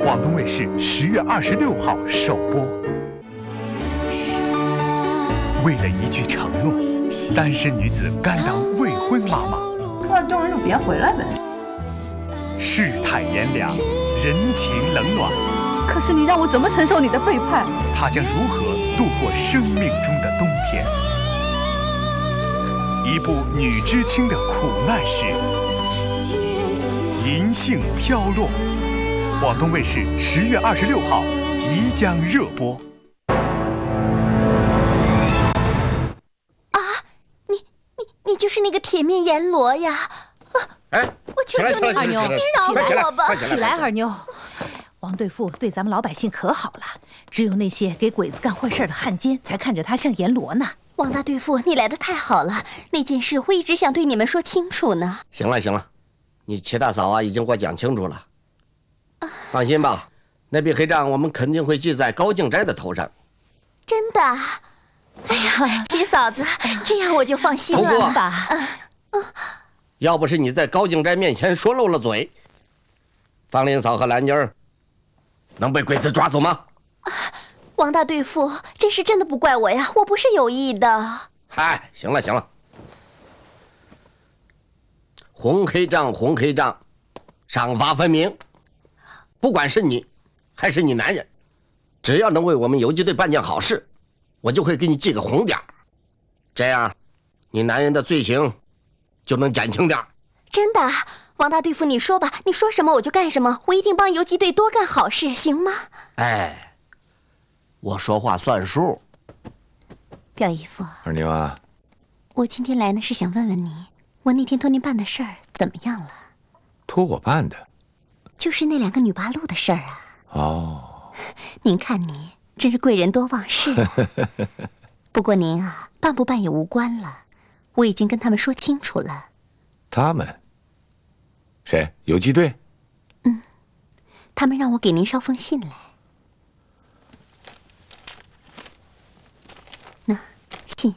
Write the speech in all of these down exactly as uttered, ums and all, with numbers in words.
广东卫视十月二十六号首播。为了一句承诺，单身女子甘当未婚妈妈。 喝了冻人就别回来呗。 世态炎凉，人情冷暖。 可是你让我怎么承受你的背叛？ 她将如何度过生命中的冬天？一部女知青的苦难史，银杏飘落。广东卫视十月二十六号即将热播。 啊，你你你就是那个铁面阎罗呀！啊， 哎， 我求求你， 二妞， 你饶了我吧！ 起来，二妞。王对付对咱们老百姓可好了，只有那些给鬼子干坏事的汉奸才看着他像阎罗呢。 王大对付，你来的太好了，那件事我一直想对你们说清楚呢。 行了行了，你齐大嫂啊已经给我讲清楚了。啊、放心吧，那笔黑账我们肯定会记在高静斋的头上。 真的？哎呀，齐嫂子，这样我就放心了。 不过吧，嗯嗯，要不是你在高静斋面前说漏了嘴，方林嫂和兰妮儿能被鬼子抓走吗？ 啊，王大对付，这事真的不怪我呀，我不是有意的。 嗨，行了行了，红黑账红黑账，赏罚分明。不管是你，还是你男人，只要能为我们游击队办件好事，我就会给你记个红点儿，这样，你男人的罪行就能减轻点儿。 真的？王大对付，你说吧，你说什么我就干什么，我一定帮游击队多干好事，行吗？ 哎，我说话算数。 表姨夫， 二妞啊， 我今天来呢是想问问你，我那天托您办的事儿怎么样了？ 托我办的， 就是那两个女八路的事儿啊。 哦， 您看你真是贵人多忘事啊。不过您啊，办不办也无关了，我已经跟他们说清楚了。 他们？谁？游击队？ 嗯，他们让我给您捎封信来。那信。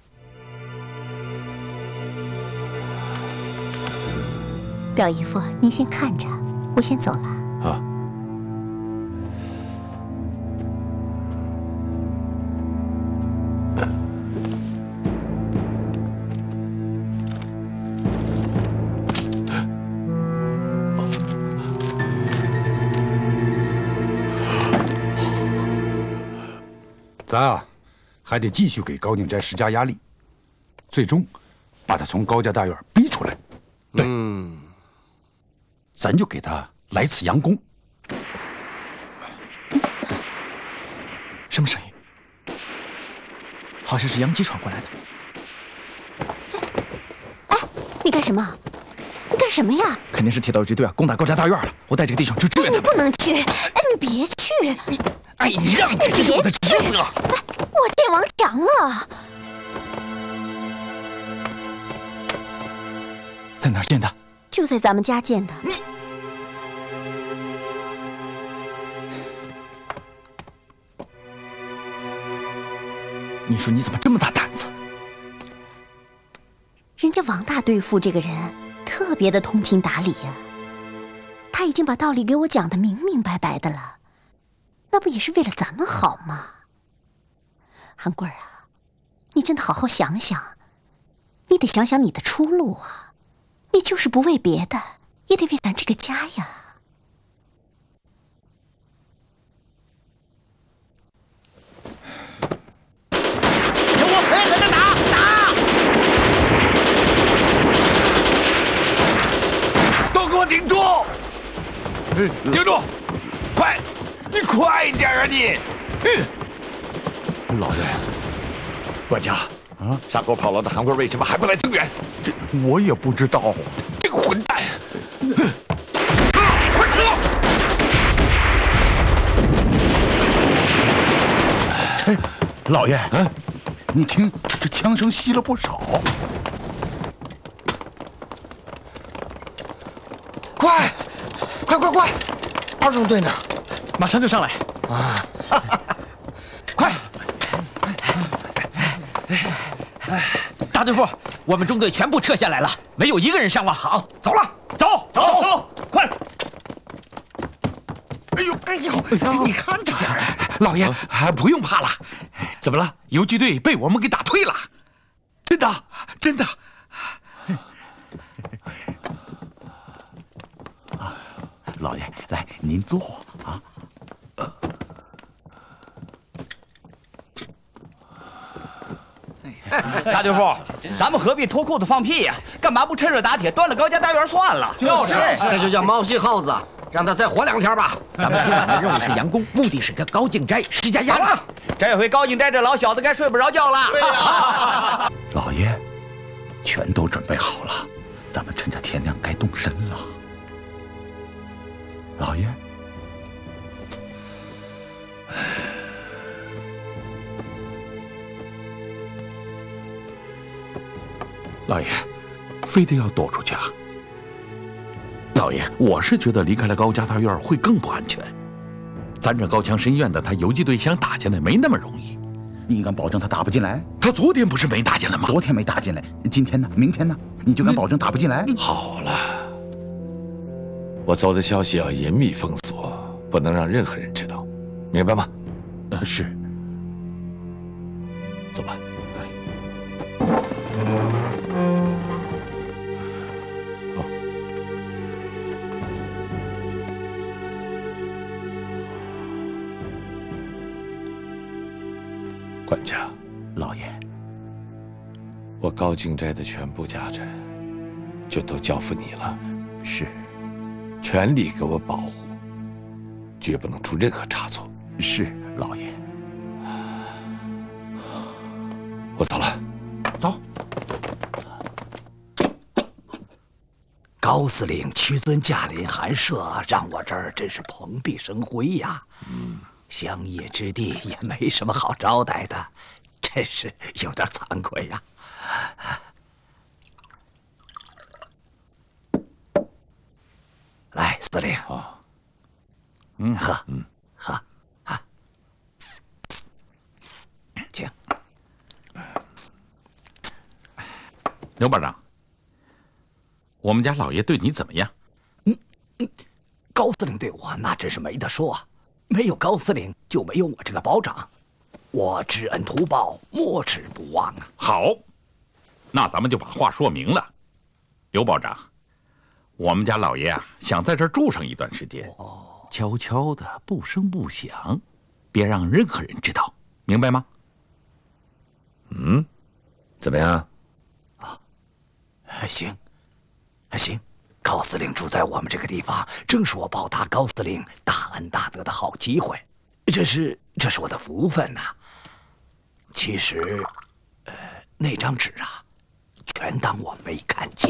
表姨夫，您先看着，我先走了。 啊。 咱啊，还得继续给高静斋施加压力，最终把他从高家大院逼出来。对，嗯，咱就给他来次佯攻。 什么声音？好像是杨基闯过来的。 哎，你干什么？你干什么呀？ 肯定是铁道游击队啊，攻打高家大院了。我带这个弟兄去支援他们。 你不能去！哎，你别去！ 你，哎，你让开，这是我的职责。 哎，我见王强了。 在哪儿见的？ 就在咱们家见的。 你，你说你怎么这么大胆子？ 人家王大对付这个人特别的通情达理呀、啊，他已经把道理给我讲得明明白白的了，那不也是为了咱们好吗？韩贵儿啊，你真的好好想想，你得想想你的出路啊！你就是不为别的，也得为咱这个家呀。 有我狠狠的打打！都给我顶住！顶住！快，你快点啊你！ 嗯，老爷， 管家啊，杀狗跑了的韩贵为什么还不来增援？ 这我也不知道。 这个混蛋！快撤！ 哎，老爷，嗯，你听，这枪声稀了不少。 快，快快快！二中队呢？ 马上就上来。 啊！快！ 大队副，我们中队全部撤下来了，没有一个人伤亡。好，走了，走走走，快！ 哎呦， 哎呦，你看着点儿， 老爷，不用怕了。怎么了？游击队被我们给打退了。真的，真的。 啊，老爷，来，您坐啊。 大队副，咱们何必脱裤子放屁呀？干嘛不趁热打铁，端了高家大院算了？ 就是，这就叫猫戏耗子，让他再活两天吧。 咱们今晚的任务是佯攻，目的是跟高敬斋施加压力。这回高敬斋这老小子该睡不着觉了。 对呀，老爷，全都准备好了，咱们趁着天亮该动身了。老爷。 老爷，非得要躲出去啊？老爷，我是觉得离开了高家大院会更不安全。咱这高墙深院的，他游击队想打进来没那么容易。 你敢保证他打不进来？ 他昨天不是没打进来吗？ 昨天没打进来，今天呢？明天呢？你就敢保证打不进来？ 好了，我走的消息要严密封锁，不能让任何人知道，明白吗？ 呃，是。 走吧。管家， 老爷， 我高敬斋的全部家产就都交付你了。 是， 全力给我保护，绝不能出任何差错。 是，老爷。 我走了。 走。 高司令屈尊驾临寒舍，让我这儿真是蓬荜生辉呀。嗯。乡野之地也没什么好招待的，真是有点惭愧呀。来，司令啊，嗯，喝，嗯，喝啊，请。 刘保长，我们家老爷对你怎么样？ 嗯嗯，高司令对我那真是没得说啊。没有高司令，就没有我这个保长，我知恩图报，没齿不忘啊！ 好，那咱们就把话说明了。刘保长，我们家老爷啊，想在这儿住上一段时间，哦、悄悄的，不声不响，别让任何人知道，明白吗？嗯，怎么样？ 啊，行，行。高司令住在我们这个地方，正是我报答高司令大恩大德的好机会，这是这是我的福分呐、啊。其实，呃，那张纸啊，全当我没看见。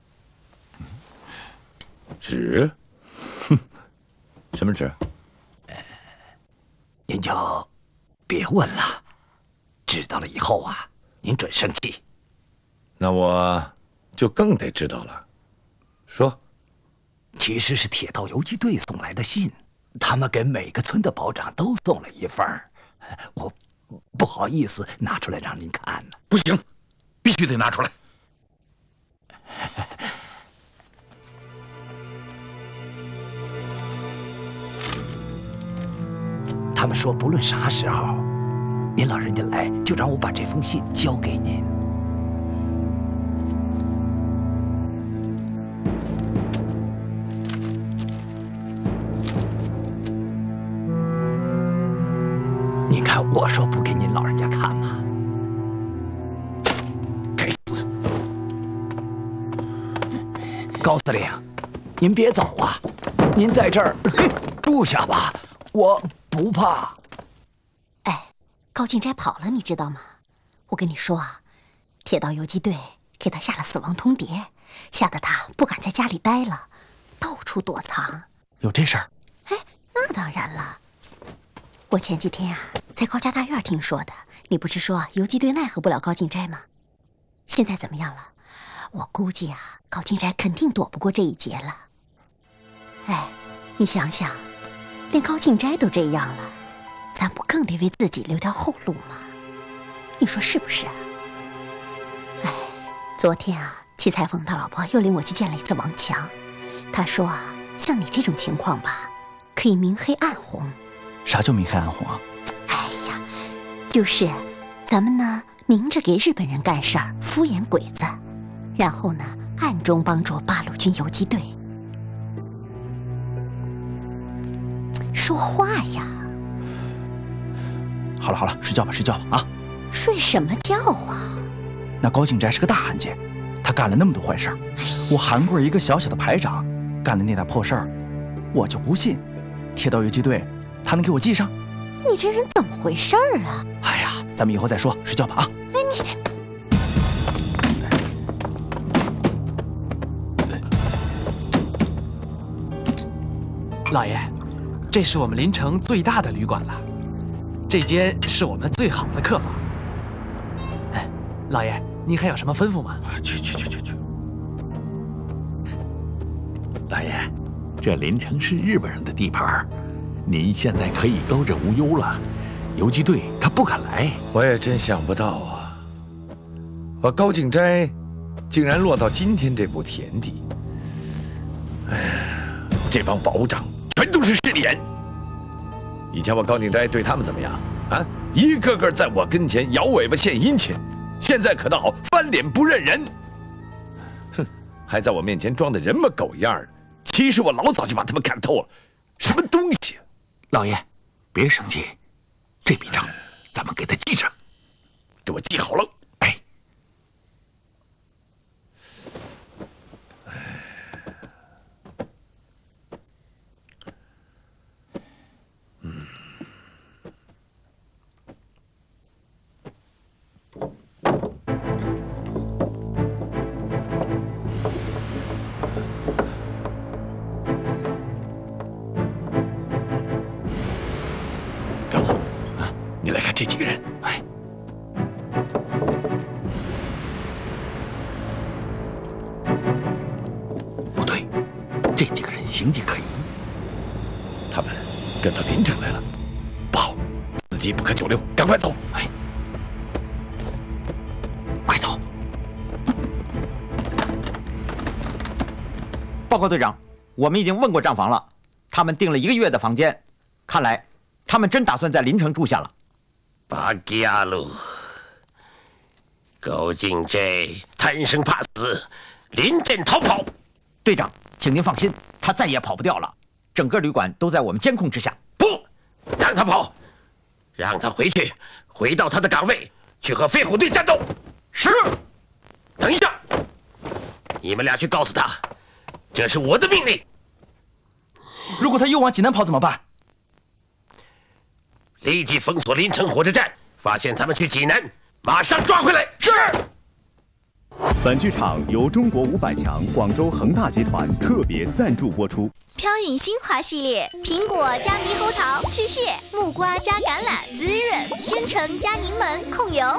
纸？哼，什么纸？ 呃，您就别问了，知道了以后啊，您准生气。 那我就更得知道了。说， 其实是铁道游击队送来的信，他们给每个村的保长都送了一份儿，我不好意思拿出来让您看呢。 不行，必须得拿出来。 他们说不论啥时候，您老人家来，就让我把这封信交给您。您看，我说不给您老人家看吗？该死！高司令，您别走啊，您在这儿住下吧，我不怕。 哎，高敬斋跑了，你知道吗？我跟你说啊，铁道游击队给他下了死亡通牒，吓得他不敢在家里待了，到处躲藏。 有这事儿？ 哎，那当然了。我前几天啊，在高家大院听说的。你不是说游击队奈何不了高敬斋吗？现在怎么样了？我估计啊，高敬斋肯定躲不过这一劫了。哎，你想想，连高敬斋都这样了，咱不更得为自己留条后路吗？你说是不是啊？哎，昨天啊，齐裁缝他老婆又领我去见了一次王强，他说啊，像你这种情况吧， 可以明黑暗红。 啥叫明黑暗红啊？ 哎呀，就是咱们呢明着给日本人干事儿，敷衍鬼子，然后呢暗中帮助八路军游击队。说话呀！ 好了好了，睡觉吧睡觉吧啊！ 睡什么觉啊？ 那高敬斋是个大汉奸，他干了那么多坏事儿，我韩贵一个小小的排长，干了那点破事儿，我就不信铁道游击队他能给我记上。 你这人怎么回事儿啊？ 哎呀，咱们以后再说，睡觉吧啊！ 哎你。 老爷，这是我们临城最大的旅馆了，这间是我们最好的客房。哎，老爷，您还有什么吩咐吗？ 去去去去去。老爷，这临城是日本人的地盘，您现在可以高枕无忧了。游击队他不敢来。 我也真想不到啊，我高敬斋竟然落到今天这步田地。哎，这帮保长全都是势利眼。以前我高敬斋对他们怎么样啊？一个个在我跟前摇尾巴献殷勤，现在可倒翻脸不认人。哼，还在我面前装的人模狗样的。其实我老早就把他们看透了，什么东西？ 老爷，别生气，这笔账咱们给他记上， 给我记好了。 哎。 你来看这几个人， 哎，不对，这几个人形迹可疑， 他们跟到临城来了，不好，此地不可久留，赶快走！ 哎，快走！ 报告队长，我们已经问过账房了，他们订了一个月的房间，看来他们真打算在临城住下了。 巴吉亚鲁，高敬斋贪生怕死，临阵逃跑。 队长，请您放心，他再也跑不掉了。整个旅馆都在我们监控之下。 不让他跑，让他回去，回到他的岗位，去和飞虎队战斗。是。等一下，你们俩去告诉他，这是我的命令。 如果他又往济南跑怎么办？ 立即封锁临城火车站，发现他们去济南，马上抓回来。是。 本剧场由中国五百强广州恒大集团特别赞助播出。 飘饮精华系列，苹果加猕猴桃去屑，木瓜加橄榄滋润，鲜橙加柠檬控油。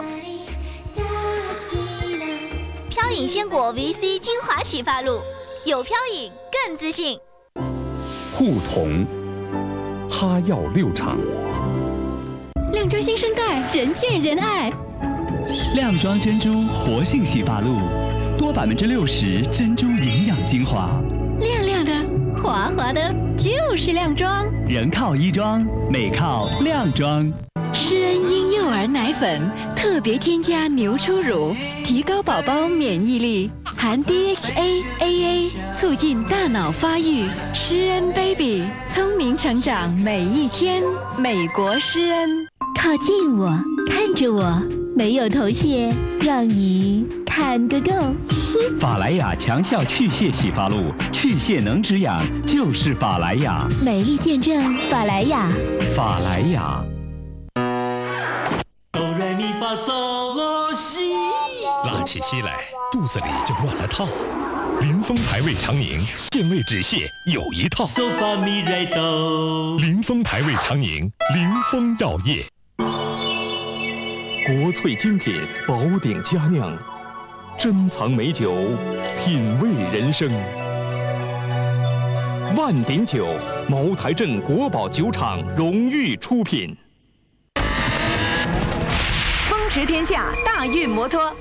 飘饮鲜果 V C 精华洗发露，有飘饮更自信。 互同哈药六厂。 靓妆新生代，人见人爱。 靓妆珍珠活性洗发露，多百分之六十珍珠营养精华， 亮亮的，滑滑的，就是靓妆。 人靠衣装，美靠靓妆。 施恩婴幼儿奶粉特别添加牛初乳，提高宝宝免疫力，含 D H A A A， 促进大脑发育。施恩 Baby， 聪明成长每一天。美国施恩。 靠近我，看着我，没有头屑，让你看个够。 法莱雅强效去屑洗发露，去屑能止痒，就是法莱雅。 美丽见证法莱雅。 法莱雅。 哆来咪发嗦拉西。 拉起稀来，肚子里就乱了套。林峰牌胃肠宁，健胃止泻有一套。 嗦发咪来哆。 林峰牌胃肠宁，林峰药业。国粹精品，宝鼎佳酿，珍藏美酒，品味人生。万鼎酒，茅台镇国宝酒厂荣誉出品。 风驰天下大运摩托。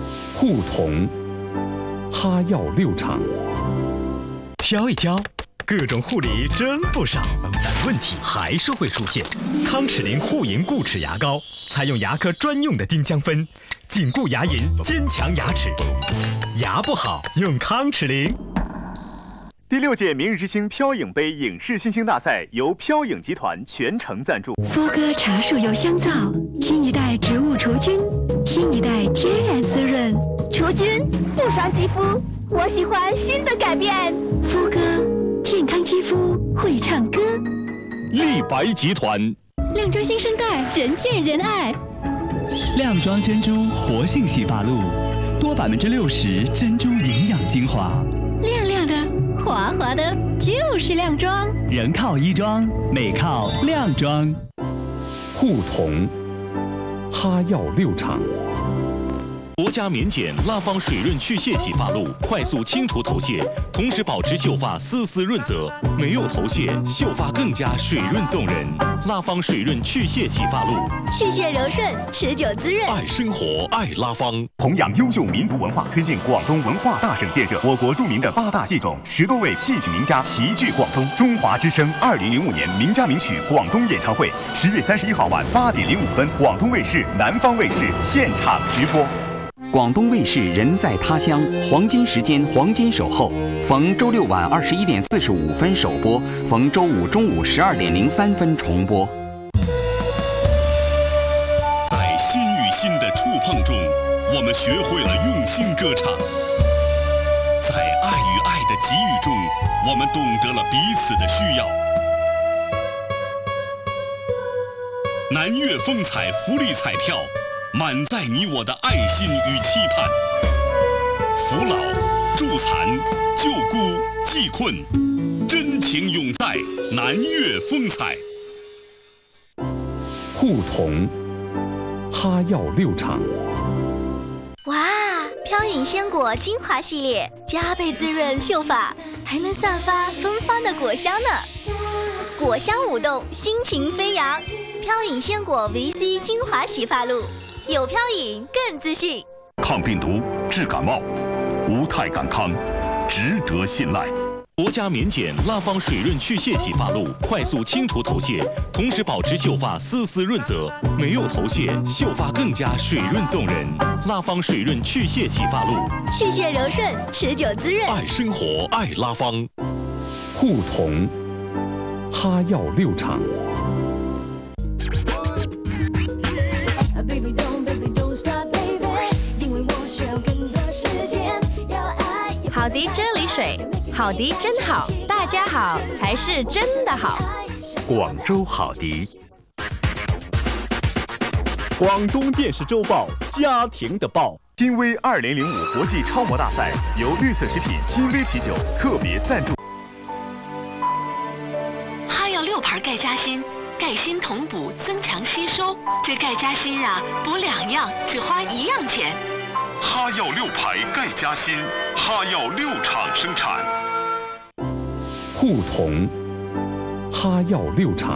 互同哈药六厂。 挑一挑， 各种护理真不少，但问题还是会出现。康齿灵护龈固齿牙膏采用牙科专用的丁香酚，紧固牙龈，坚强牙齿。牙不好用康齿灵。 第六届明日之星飘影杯影视新星大赛由飘影集团全程赞助。 肤歌茶树油香皂，新一代植物除菌，新一代天然滋润， 除菌不伤肌肤，我喜欢新的改变。 肤歌，健康肌肤会唱歌。 立白集团， 靓妆新生代，人见人爱。 靓妆珍珠活性洗发露，多百分之六十珍珠营养精华， 亮亮的。滑滑的，就是靓妆。 人靠衣装，美靠靓妆。 护瞳，哈药六厂。国家免检拉芳水润去屑洗发露，快速清除头屑，同时保持秀发丝丝润泽，没有头屑，秀发更加水润动人。拉芳水润去屑洗发露， 去屑柔顺，持久滋润。 爱生活，爱拉芳。 弘扬优秀民族文化，推进广东文化大省建设。我国著名的八大戏种，十多位戏曲名家齐聚广东。中华之声二零零五年名家名曲广东演唱会，十月三十一号晚八点零五分，广东卫视、南方卫视现场直播。 广东卫视人在他乡黄金时间黄金守候，逢周六晚二十一点四十五分首播，逢周五中午十二点零三分重播。 在心与心的触碰中，我们学会了用心歌唱；在爱与爱的给予中，我们懂得了彼此的需要。南粤风采福利彩票，满载你我的爱心与期盼。扶老、助残、救孤、济困，真情永在南粤风采。 护瞳，哈药六厂。 哇，飘影鲜果精华系列，加倍滋润秀发，还能散发芬芳的果香呢。果香舞动，心情飞扬。飘影鲜果 V C 精华洗发露，有飘影更自信。 抗病毒，治感冒，无肽感康，值得信赖。国家免检拉芳水润去屑洗发露，快速清除头屑，同时保持秀发丝丝润泽，没有头屑，秀发更加水润动人。拉芳水润去屑洗发露， 去屑柔顺，持久滋润。 爱生活，爱拉芳。 护瞳，哈药六厂。 好迪啫喱水，好迪真好，大家好才是真的好。 广州好迪。 广东电视周报，家庭的报。 金威二零零五国际超模大赛由绿色食品金威啤酒特别赞助。 哈药六牌钙加锌，钙锌同补，增强吸收。这钙加锌呀，补两样只花一样钱。 哈药六牌钙加锌，哈药六厂生产。 护瞳，哈药六厂。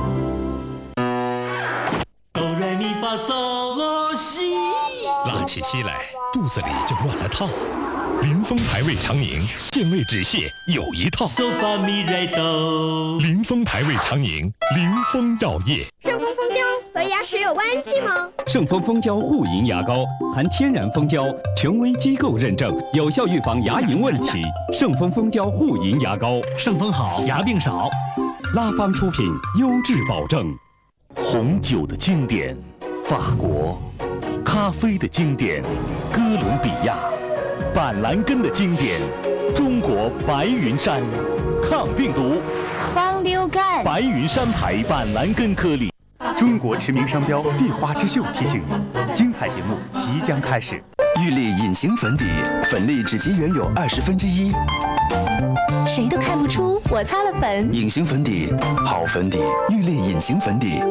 哆来咪发嗦拉西， 拉起稀来，肚子里就乱了套。林峰牌胃肠宁，健胃止泻有一套。 嗦发咪来哆。 林峰牌胃肠宁，林峰药业。 顺丰蜂胶和牙齿有关系吗？ 顺丰蜂胶护龈牙膏含天然蜂胶，权威机构认证，有效预防牙龈问题。顺丰蜂胶护龈牙膏，顺丰好，牙病少。拉芳出品，优质保证。 红酒的经典，法国；咖啡的经典，哥伦比亚；板蓝根的经典，中国白云山。抗病毒， 防流感。 白云山牌板蓝根颗粒。 中国驰名商标地花之秀提醒您，精彩节目即将开始。 玉丽隐形粉底，粉粒只及原有二十分之一， 谁都看不出我擦了粉。 隐形粉底，好粉底，玉丽隐形粉底。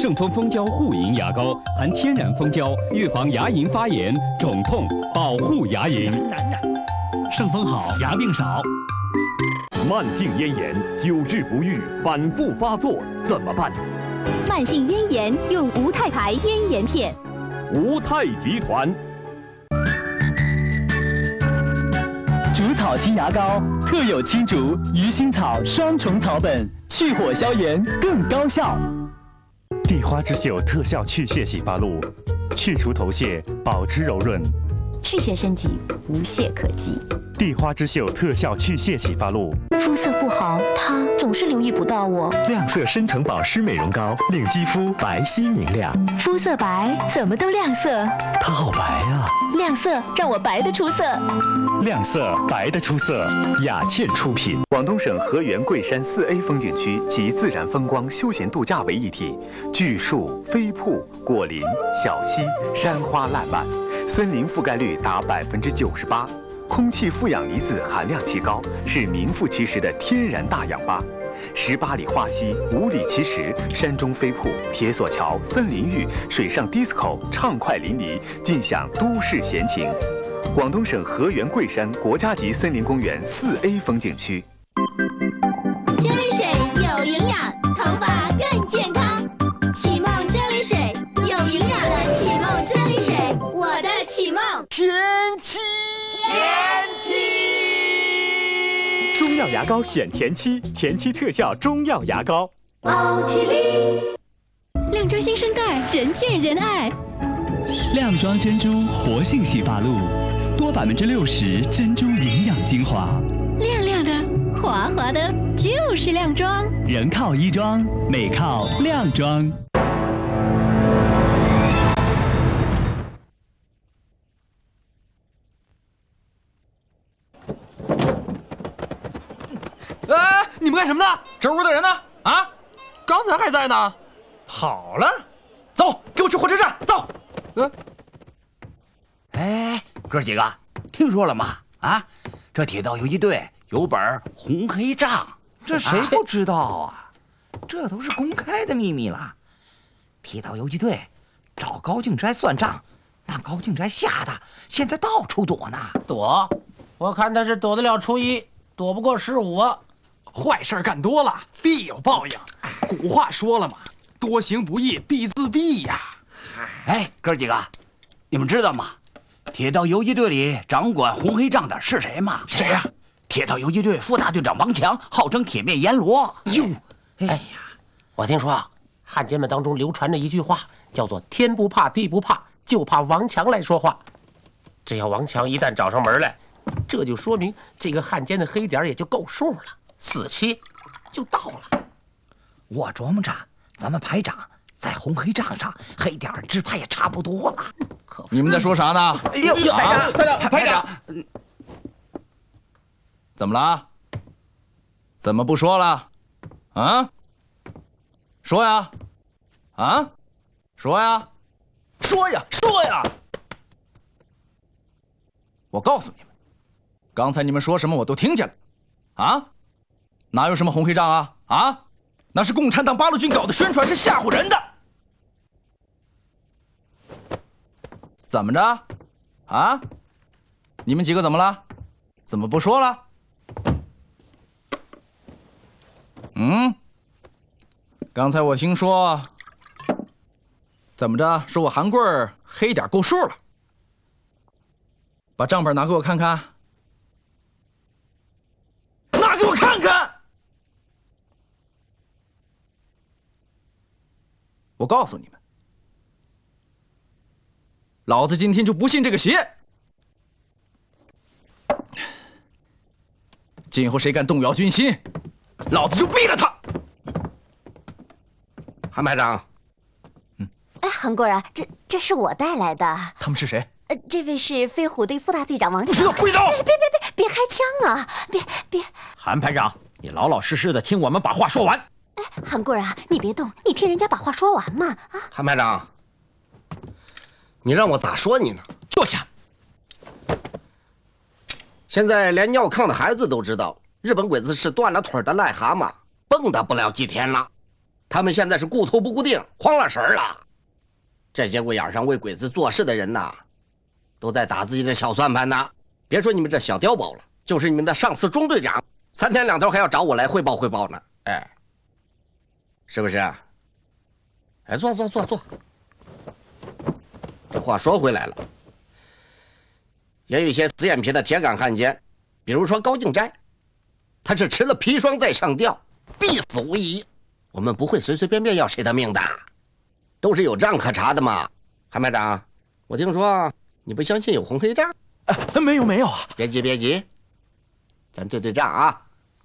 圣丰蜂胶护龈牙膏含天然蜂胶，预防牙龈发炎、肿痛，保护牙龈。 圣丰好，牙病少。 慢性咽炎久治不愈，反复发作怎么办？ 慢性咽炎用无泰牌咽炎片。 无泰集团。 竹草清牙膏特有青竹、鱼腥草双重草本，去火消炎更高效。 地花之秀特效去屑洗发露，去除头屑，保持柔润。 去屑升级，无懈可击。 地花之秀特效去屑洗发露。 肤色不好，他总是留意不到我。 亮色深层保湿美容膏，令肌肤白皙明亮。 肤色白，怎么都亮色。 它好白啊！ 亮色让我白得出色。 亮色白得出色， 雅倩出品。 广东省河源桂山四 A 风景区集自然风光、休闲度假为一体，巨树、飞瀑、果林、小溪、山花烂漫，森林覆盖率达百分之九十八。空气负氧离子含量极高，是名副其实的天然大氧吧。十八里花溪，五里奇石，山中飞瀑、铁索桥、森林浴、水上 disco， 畅快淋漓，尽享都市闲情。广东省河源桂山国家级森林公园四 A 风景区。 啫喱水有营养，头发更健康。启梦啫喱水，有营养的启梦啫喱水，我的启梦。 天气。 天气，中药牙膏选田七，田七特效中药牙膏。 奥奇丽， 亮妆新生代，人见人爱。 亮妆珍珠活性洗发露，多百分之六十珍珠营养精华， 亮亮的，滑滑的，就是亮妆。 人靠衣装，美靠亮妆。 哎，你们干什么呢？ 这屋的人呢？啊， 刚才还在呢， 跑了。走，给我去火车站。走。 嗯。 哎，哥几个，听说了吗？啊，这铁道游击队有本红黑账， 这谁不知道啊？这都是公开的秘密了。铁道游击队找高敬斋算账，那高敬斋吓得现在到处躲呢。 躲？我看他是躲得了初一，躲不过十五。 坏事干多了，必有报应。古话说了嘛，多行不义必自毙呀。 哎，哥几个，你们知道吗？铁道游击队里掌管红黑账的是谁吗？ 谁呀、啊？ 铁道游击队副大队长王强，号称铁面阎罗。 哟，哎呀，我听说啊，汉奸们当中流传着一句话，叫做“天不怕地不怕，就怕王强来说话”。只要王强一旦找上门来，这就说明这个汉奸的黑点也就够数了。死期就到了。 我琢磨着，咱们排长在红黑账上黑点儿只怕也差不多了。 你们在说啥呢？ 哎呦，排长， 排长，排长，怎么了？怎么不说了？啊？说呀！啊？说呀！说呀！说呀！我告诉你们，刚才你们说什么我都听见了。啊？哪有什么红黑账啊？啊，那是共产党八路军搞的宣传，是吓唬人的。怎么着？啊？你们几个怎么了？怎么不说了？嗯？刚才我听说，怎么着？说我韩贵儿黑点够数了。把账本拿给我看看。拿给我看看！我告诉你们，老子今天就不信这个邪！今后谁敢动摇军心，老子就毙了他！ 韩排长， 嗯，哎，韩贵啊，这这是我带来的。 他们是谁？ 呃，这位是飞虎队副大队长王强。 不是会长！ 别别别别别开枪啊！别别！ 韩排长，你老老实实的听我们把话说完。 哎，韩贵啊，你别动，你听人家把话说完嘛！啊， 韩排长，你让我咋说你呢？ 坐下。 现在连尿炕的孩子都知道，日本鬼子是断了腿的癞蛤蟆，蹦跶不了几天了。 他们现在是顾头不顾腚，慌了神儿了。这节骨眼上为鬼子做事的人呐，都在打自己的小算盘呢。别说你们这小碉堡了，就是你们的上司中队长，三天两头还要找我来汇报汇报呢。哎，是不是？哎，坐坐坐坐。这话说回来了，也有一些死眼皮的铁杆汉奸，比如说高敬斋，他是吃了砒霜在上吊，必死无疑。我们不会随随便便要谁的命的，都是有账可查的嘛。韩排长，我听说你不相信有红黑账？ 啊，没有没有啊！ 别急别急，咱对对账啊。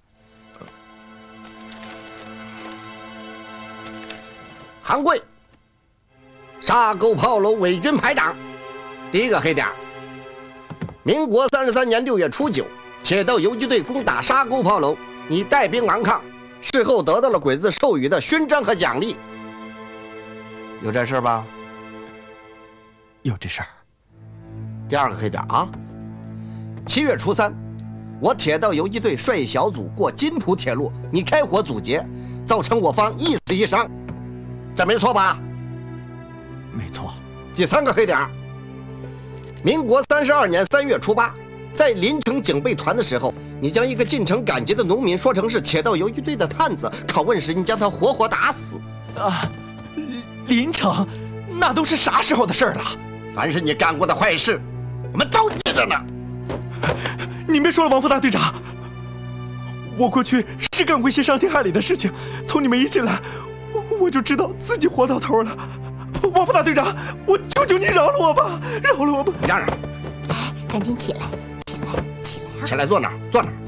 韩贵，沙沟炮楼伪军排长，第一个黑点。民国三十三年六月初九，铁道游击队攻打沙沟炮楼，你带兵顽抗，事后得到了鬼子授予的勋章和奖励。有这事吧？ 有这事儿。 第二个黑点啊，七月初三，我铁道游击队率一小组过金浦铁路，你开火阻截，造成我方一死一伤，这没错吧？ 没错。 第三个黑点，民国三十二年三月初八，在临城警备团的时候，你将一个进城赶集的农民说成是铁道游击队的探子，拷问时你将他活活打死。 啊，临城，那都是啥时候的事了？ 凡是你干过的坏事，我们都记着呢。 您别说了，王副大队长，我过去是干过一些伤天害理的事情，从你们一进来，我就知道自己活到头了。王副大队长，我求求你饶了我吧，饶了我吧！ 你让让， 哎，赶紧起来，起来，起来啊！ 起来，坐哪儿？坐哪儿？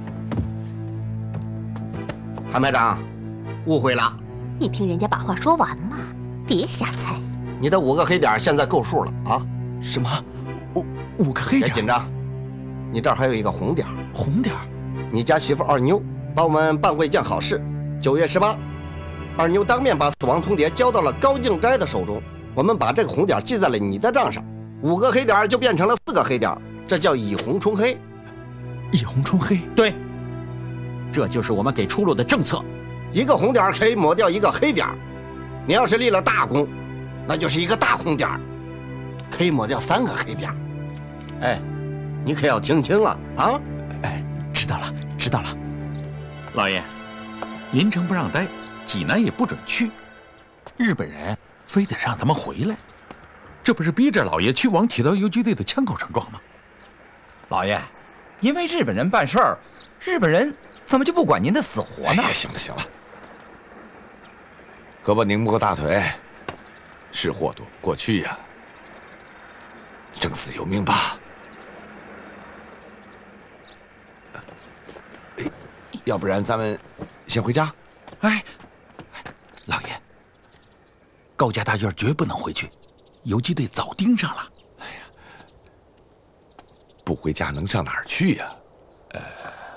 韩排长，误会了。 你听人家把话说完嘛，别瞎猜。 你的五个黑点现在够数了啊！ 什么？五五个黑点？ 别紧张，你这儿还有一个红点。 红点？ 你家媳妇二妞帮我们办过一件好事。九月十八，二妞当面把死亡通牒交到了高敬斋的手中，我们把这个红点记在了你的账上，五个黑点就变成了四个黑点，这叫以红冲黑。 以红冲黑？ 对，这就是我们给出路的政策。 一个红点可以抹掉一个黑点，你要是立了大功，那就是一个大红点，可以抹掉三个黑点。哎，你可要听清了啊！ 哎，知道了，知道了。 老爷，临城不让待，济南也不准去，日本人非得让他们回来，这不是逼着老爷去往铁道游击队的枪口上撞吗？ 老爷，因为日本人办事儿，日本人怎么就不管您的死活呢？ 哎、行了行了，胳膊拧不过大腿，是祸多过去呀、啊，生死有命吧。要不然咱们先回家。 哎，老爷，高家大院绝不能回去，游击队早盯上了。 哎呀，不回家能上哪儿去呀、啊？呃，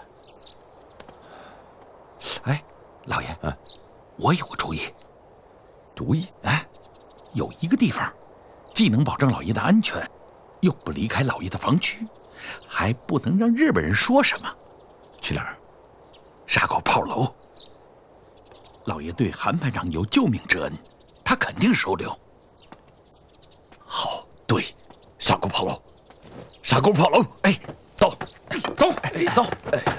哎，老爷，啊，我有个主意。 主意？ 哎，有一个地方，既能保证老爷的安全，又不离开老爷的防区，还不能让日本人说什么。 去哪儿？ 沙沟炮楼。老爷对韩排长有救命之恩，他肯定收留。 好，对，沙沟炮楼，沙沟炮楼， 哎， 走， 走， 哎，走，哎呀。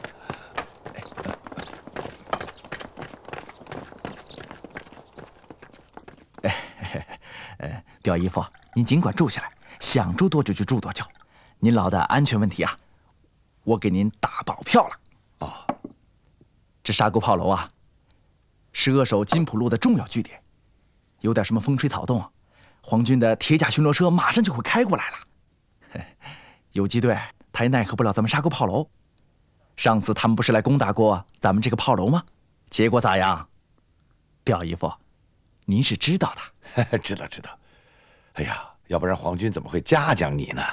呃，表姨夫，您尽管住下来，想住多久就住多久。您老的安全问题啊，我给您打保票了。 哦， 这沙沟炮楼啊，是扼守金浦路的重要据点，有点什么风吹草动，皇军的铁甲巡逻车马上就会开过来了。游击队他也奈何不了咱们沙沟炮楼。上次他们不是来攻打过咱们这个炮楼吗？结果咋样？表姨夫，您是知道的。知道知道。哎呀，要不然皇军怎么会嘉奖你呢？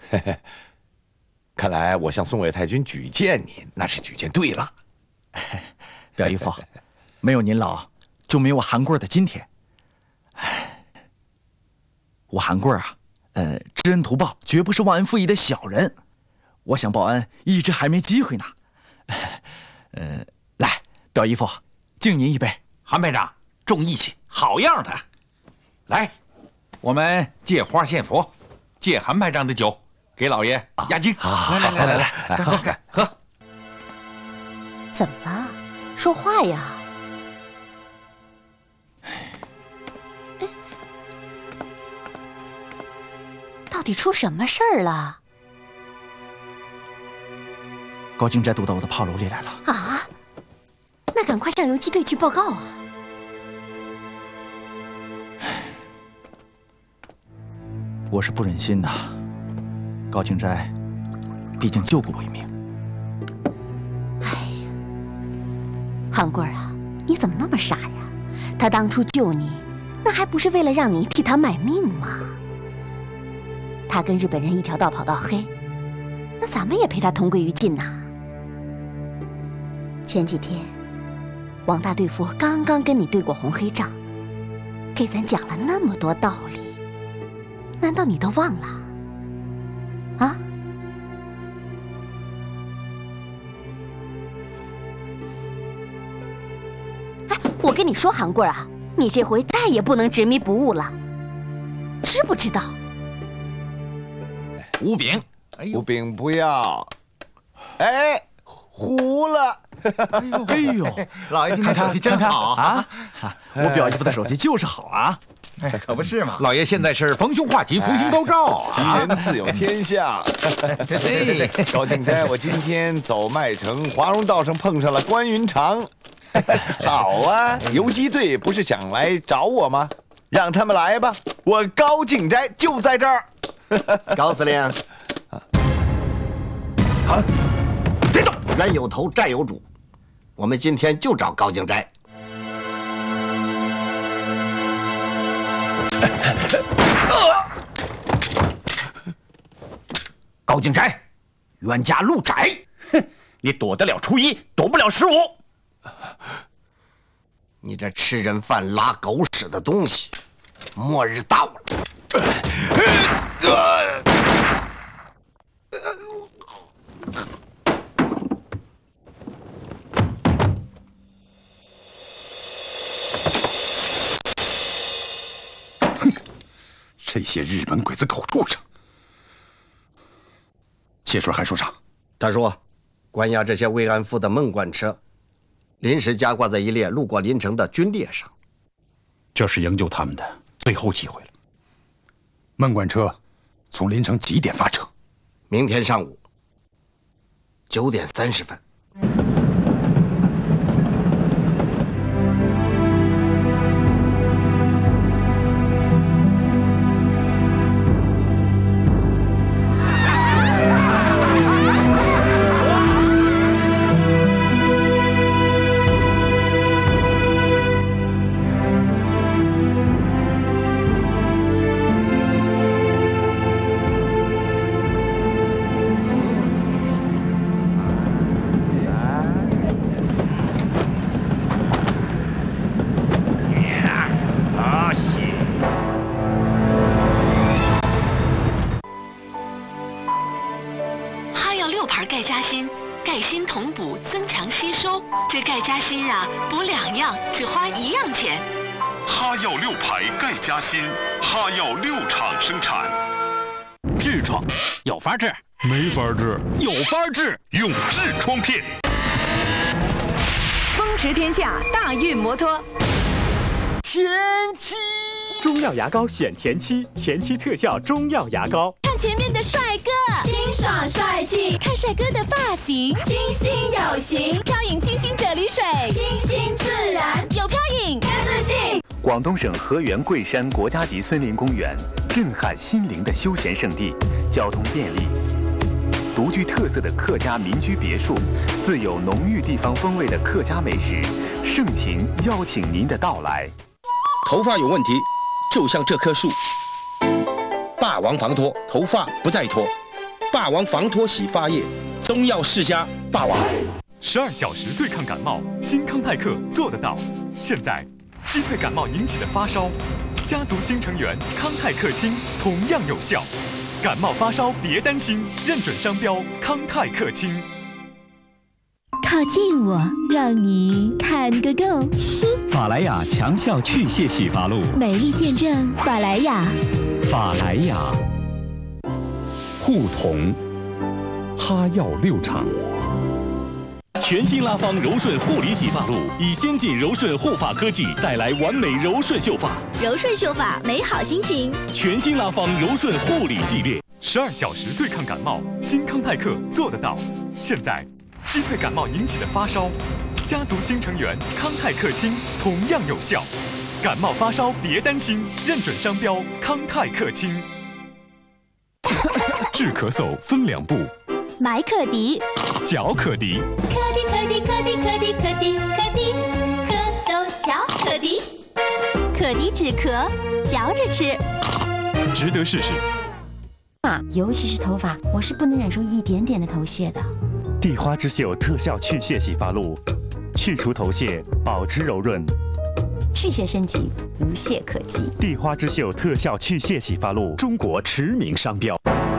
看来我向宋卫太君举荐你，那是举荐对了。 表姨夫，没有您老，就没有我韩贵的今天。哎，我韩贵啊，呃，知恩图报，绝不是忘恩负义的小人。我想报恩，一直还没机会呢。呃，来，表姨夫，敬您一杯。 韩排长重义气，好样的！来，我们借花献佛，借韩排长的酒，给老爷压惊。来来来来来，来喝喝喝。 怎么了？说话呀！到底出什么事儿了？ 高敬斋堵到我的炮楼里来了。 啊！那赶快向游击队去报告啊！ 我是不忍心呐，高敬斋毕竟救过我一命。 哎呀，韩贵儿啊，你怎么那么傻呀？他当初救你，那还不是为了让你替他卖命吗？他跟日本人一条道跑到黑，那咱们也陪他同归于尽呐。前几天，王大队夫刚刚跟你对过红黑仗，给咱讲了那么多道理。难道你都忘了？啊？哎，我跟你说，韩贵啊，你这回再也不能执迷不悟了，知不知道？ 五饼， 五饼不要。哎，糊了。 哎呦， 老爷今天手气真好啊！我表姨夫的手气就是好啊。 可不是嘛！ 老爷现在是逢凶化吉，福星高照， 吉人自有天相。对对对，高敬斋，我今天走麦城华容道上碰上了关云长。好啊，游击队不是想来找我吗？让他们来吧，我高敬斋就在这儿。 高司令， 啊，别动！ 冤有头，债有主，我们今天就找高敬斋。 高敬斋，冤家路窄，哼，你躲得了初一，躲不了十五。 你这吃人饭、拉狗屎的东西，末日到了！ 这些日本鬼子狗畜生！谢顺还说啥？ 他说，关押这些慰安妇的孟罐车，临时加挂在一列路过临城的军列上。 这是营救他们的最后机会了。孟罐车从临城几点发车？ 明天上午九点三十分。 这钙加锌啊，补两样只花一样钱。 哈药六牌钙加锌，哈药六厂生产。 痔疮有法治， 没法治， 有法治， 用痔疮片。 风驰天下大运摩托。 田七中药牙膏选田七，田七特效中药牙膏。 看前面的帅哥，清爽帅气；看帅哥的发型，清新有型。飘饮清新啫喱水，清新自然，有飘饮更自信。 广东省河源桂山国家级森林公园，震撼心灵的休闲胜地，交通便利，独具特色的客家民居别墅，自有浓郁地方风味的客家美食，盛情邀请您的到来。 头发有问题，就像这棵树。霸王防脱，头发不再脱。霸王防脱洗发液，中药世家霸王。 十二小时对抗感冒，新康泰克做得到。现在击退感冒引起的发烧，家族新成员康泰克清同样有效。感冒发烧别担心，认准商标康泰克清。 靠近我，让你看个够。 法莱雅强效去屑洗发露， 美丽见证法莱雅。 法莱雅。护瞳，哈药六厂。 全新拉芳柔顺护理洗发露，以先进柔顺护发科技带来完美柔顺秀发。 柔顺秀发，美好心情。 全新拉芳柔顺护理系列， 十二小时对抗感冒，新康泰克做得到。现在，击退感冒引起的发烧，家族新成员康泰克清同样有效。感冒发烧别担心，认准商标康泰克清。治咳嗽分两步。 买可迪， 嚼可迪， 可迪可迪可迪可迪可迪可迪，咳嗽嚼可迪，可迪止咳，嚼着吃， 值得试试。 啊，尤其是头发，我是不能忍受一点点的头屑的。 地花之秀特效去屑洗发露，去除头屑，保持柔润， 去屑升级，无懈可击。 地花之秀特效去屑洗发露，中国驰名商标。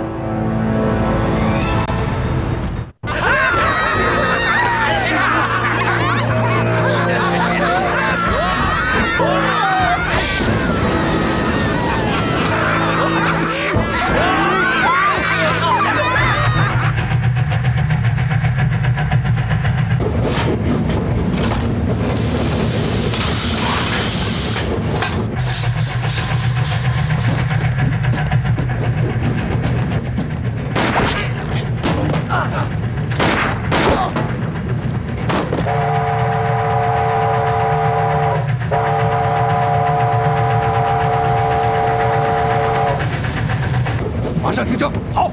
马上停车！好。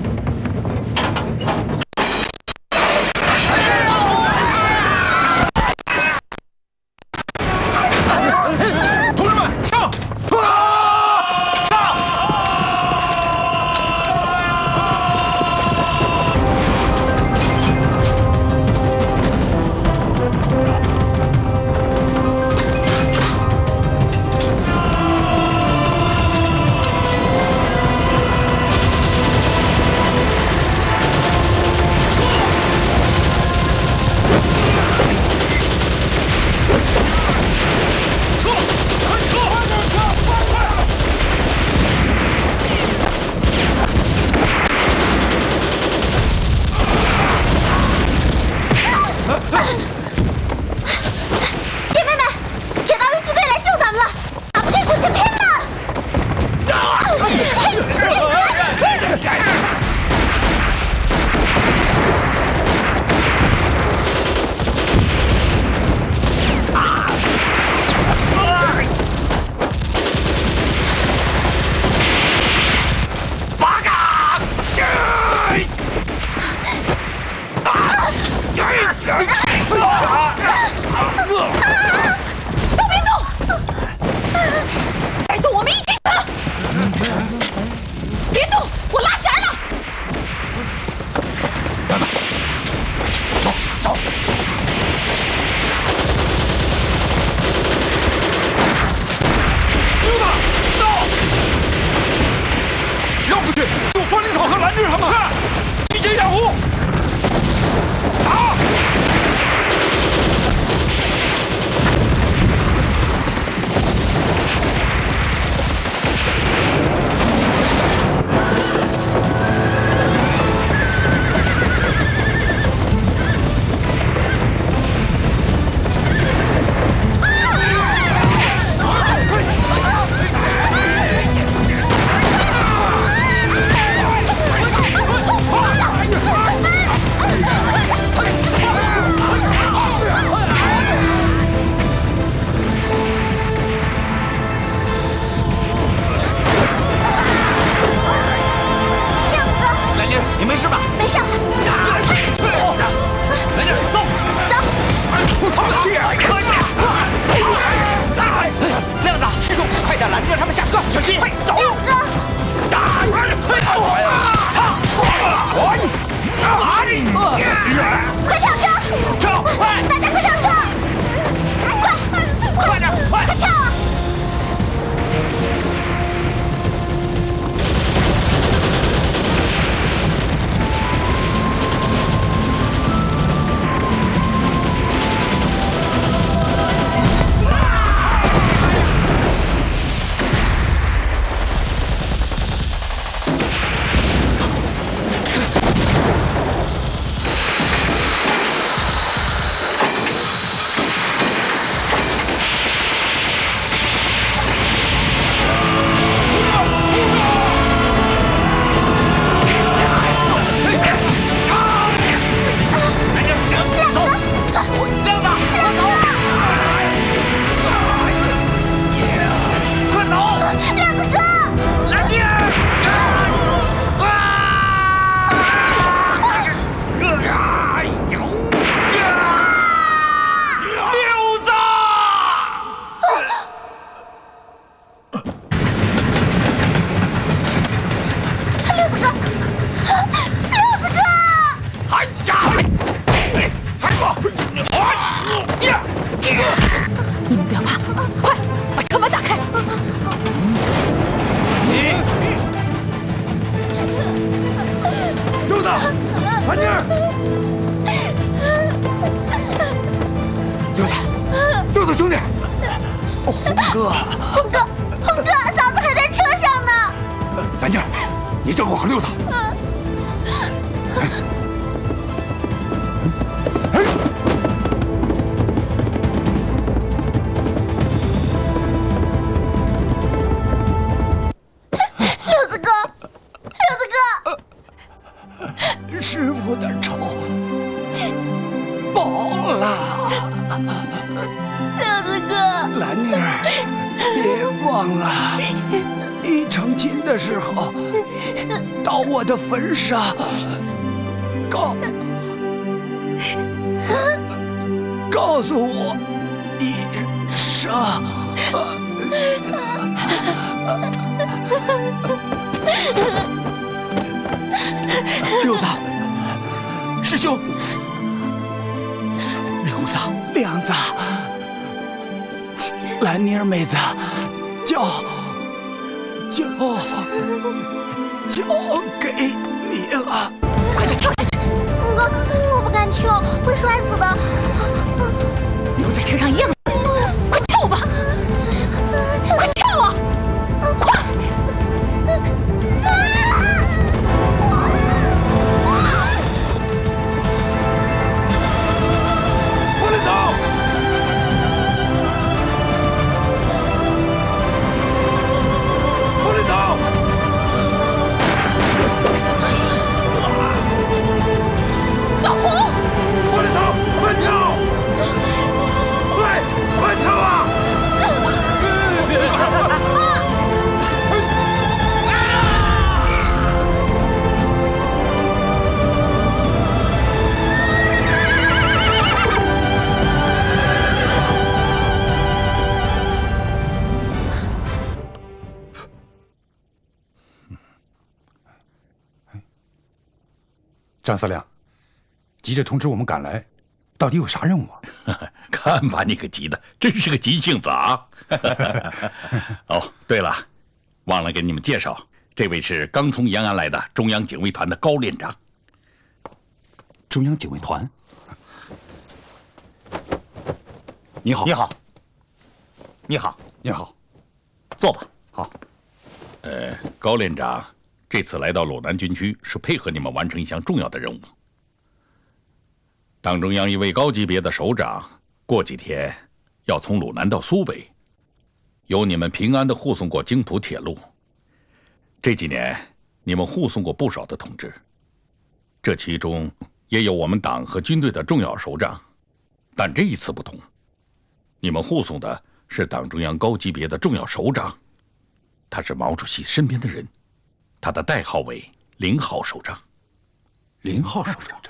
同志们，上！啊！上！ 姐妹们，铁道游击队来救咱们了，咱们得滚着拼了！ 八嘎！ 都别动！该动我们一起死！别动，我拉弦了。 走走。溜达，到！绕出去，救方林草和兰芝他们。是，集结掩护。打！ 你没事吧？ 没事。 来这，走走。亮子，师叔，快点拦住他们下车，小心！走。 亮哥。 打！快走！ 快跳车！ 跳！快！ 大家快跳车！快！快点！快！快跳啊！ 溜达，溜达，兄弟！ 红哥， 红哥，红哥，嫂子还在车上呢。 兰妮儿，你照顾好溜达。 六子哥，六子哥， 师傅的仇报了。 六子哥， 兰妮儿，别忘了，你成亲的时候到我的坟上告告诉我一声。 六子，师兄， 六子，亮子，兰妮儿妹子交交交给你了。 快点跳下去！红哥，我不敢跳，会摔死的。 留在车上一样死，快跳吧！快跳啊！快！ 往里走！往里走！ 老红， 往里走！快跳！快快跳啊！ 张司令，急着通知我们赶来，到底有啥任务啊？ 看把你给急的，真是个急性子啊！哦，对了，忘了给你们介绍，这位是刚从延安来的中央警卫团的高连长。 中央警卫团，你好， 你好，你好， 你好， 坐吧。 好。 呃，高连长这次来到鲁南军区，是配合你们完成一项重要的任务。党中央一位高级别的首长，过几天要从鲁南到苏北，由你们平安的护送过京浦铁路。这几年，你们护送过不少的同志，这其中也有我们党和军队的重要首长，但这一次不同，你们护送的是党中央高级别的重要首长，他是毛主席身边的人，他的代号为零号首长。 零号首长。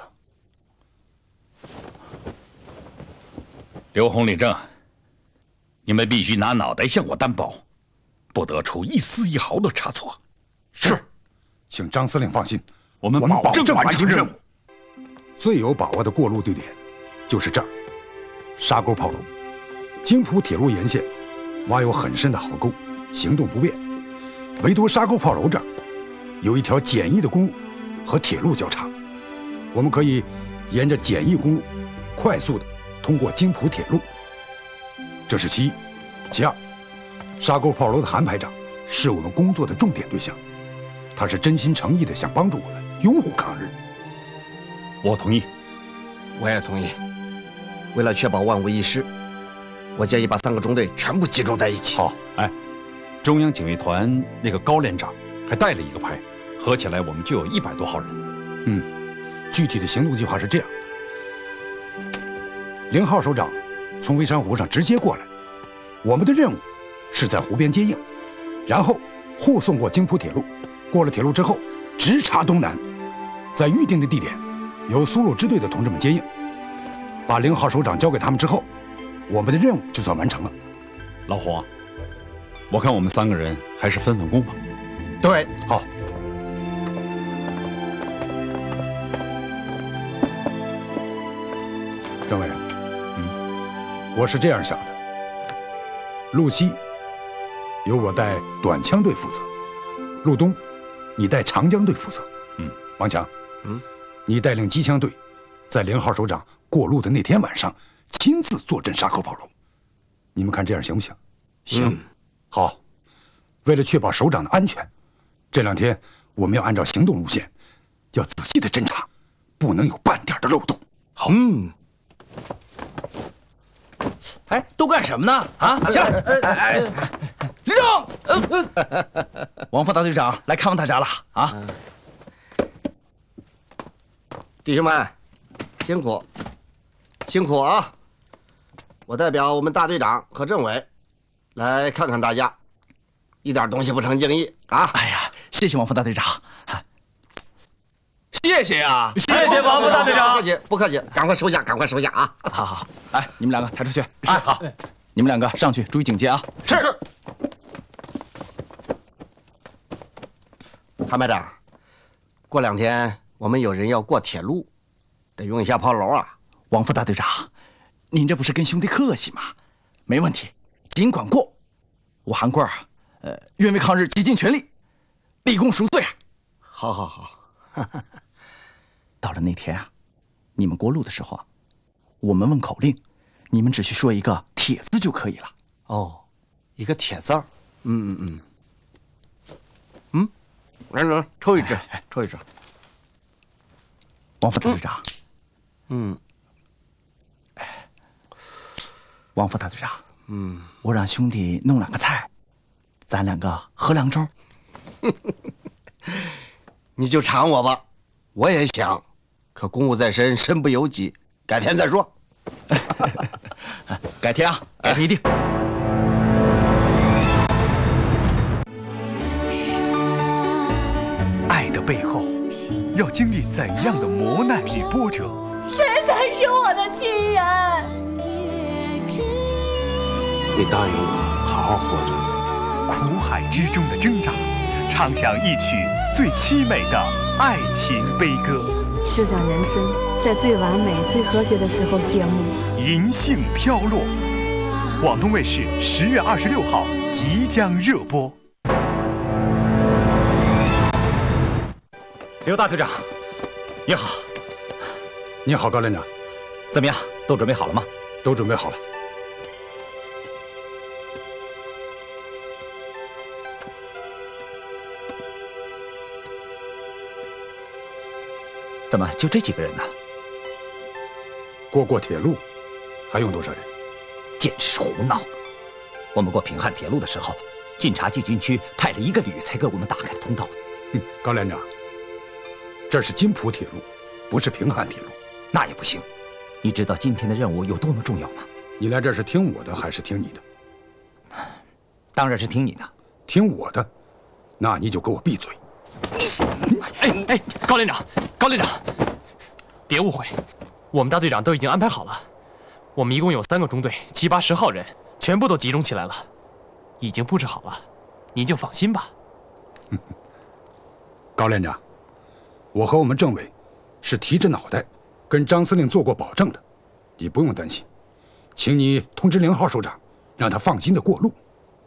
刘洪、李正，你们必须拿脑袋向我担保，不得出一丝一毫的差错。 是，请张司令放心， 我们保证完成任务。 最有把握的过路地点就是这儿，沙沟炮楼。京浦铁路沿线挖有很深的壕沟，行动不便。唯独沙沟炮楼这儿有一条简易的公路和铁路交叉，我们可以沿着简易公路快速的通过京浦铁路。这是其一。其二，沙沟炮楼的韩排长是我们工作的重点对象，他是真心诚意的想帮助我们拥护抗日。 我同意。 我也同意。为了确保万无一失，我建议把三个中队全部集中在一起。 好，哎，中央警卫团那个高连长还带了一个排，合起来我们就有一百多号人。 嗯，具体的行动计划是这样：零号首长从微山湖上直接过来，我们的任务是在湖边接应，然后护送过京浦铁路，过了铁路之后直插东南，在预定的地点由苏鲁支队的同志们接应。把零号首长交给他们之后，我们的任务就算完成了。 老胡，我看我们三个人还是分分工吧。 对， 好。政委，嗯，我是这样想的：路西由我带短枪队负责，路东你带长江队负责。 嗯， 王强， 嗯， 你带领机枪队，在零号首长过路的那天晚上亲自坐镇沙沟炮楼。你们看这样行不行？ 行。 好。为了确保首长的安全，这两天我们要按照行动路线，要仔细的侦查，不能有半点的漏洞。 好。嗯。 哎，都干什么呢？啊，下来！哎，连长，王副大队长来看望大家了啊！ 弟兄们，辛苦，辛苦啊！我代表我们大队长和政委来看看大家，一点东西不成敬意啊！ 哎呀，谢谢王副大队长，谢谢呀， 谢谢王副大队长，不客气，不客气，赶快收下，赶快收下啊！ 好好，哎，你们两个抬出去，哎，好，你们两个上去注意警戒啊！ 是。谭排长，过两天我们有人要过铁路，得用一下炮楼啊。 王副大队长，您这不是跟兄弟客气吗？没问题，尽管过。我韩贵儿，呃，愿为抗日竭尽全力，立功赎罪。 好好好。 到了那天啊，你们过路的时候啊，我们问口令，你们只需说一个“铁”字就可以了。 哦，一个“铁”字儿。嗯嗯嗯。嗯，来来，抽一支，抽一支。 王副大队长。 嗯。 王副大队长。 嗯。 我让兄弟弄两个菜，咱两个喝凉粥。 你就馋我吧，我也想，可公务在身，身不由己，改天再说。 改天啊，改天一定。 爱的背后，要经历怎样的磨难与波折？ 谁才是我的亲人？ 你答应我，好好活着。 苦海之中的挣扎，唱响一曲最凄美的爱情悲歌。 就像人生在最完美、最和谐的时候谢幕。 银杏飘落，广东卫视十月二十六号即将热播。 刘大队长，你好。 你好，高连长。 怎么样？都准备好了吗？ 都准备好了。 怎么就这几个人呢？ 过过铁路，还用多少人？ 简直是胡闹！我们过平汉铁路的时候，晋察冀军区派了一个旅才给我们打开了通道。 嗯，高连长，这是津浦铁路，不是平汉铁路。 那也不行。你知道今天的任务有多么重要吗？ 你来这是听我的还是听你的？ 当然是听你的。 听我的，那你就给我闭嘴！ 哎哎，高连长，高连长，别误会，我们大队长都已经安排好了。我们一共有三个中队，七八十号人，全部都集中起来了，已经布置好了，您就放心吧。 高连长，我和我们政委是提着脑袋跟张司令做过保证的，你不用担心，请你通知零号首长，让他放心的过路。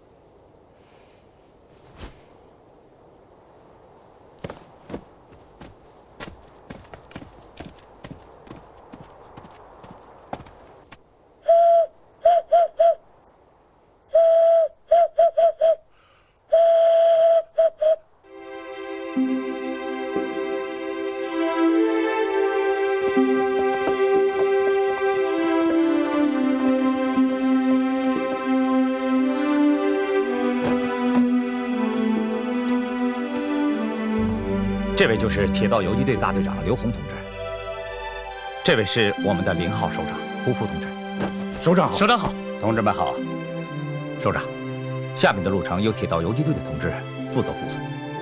这位就是铁道游击队大队长刘洪同志，这位是我们的零号首长胡福同志。 首长好， 首长好， 同志们好。首长，下面的路程由铁道游击队的同志负责护送。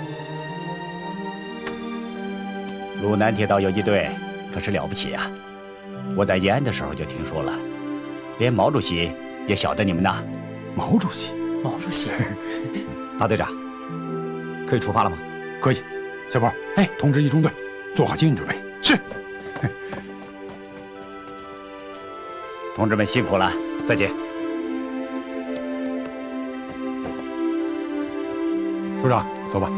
鲁南铁道游击队可是了不起啊！我在延安的时候就听说了，连毛主席也晓得你们呐。 毛主席， 毛主席， 大队长，可以出发了吗？ 可以。小宝，哎，通知一中队，做好接应准备。 是。 同志们辛苦了，再见。 首长，走吧。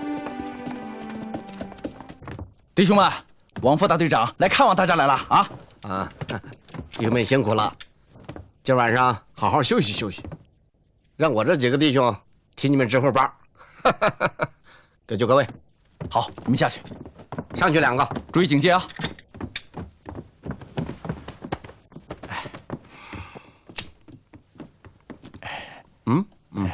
弟兄们，王副大队长来看望大家来了啊！ 啊，弟兄们辛苦了，今晚上好好休息休息，让我这几个弟兄替你们值会班。各就各位。 好，你们下去。 上去两个， 注意警戒啊！ 嗯嗯。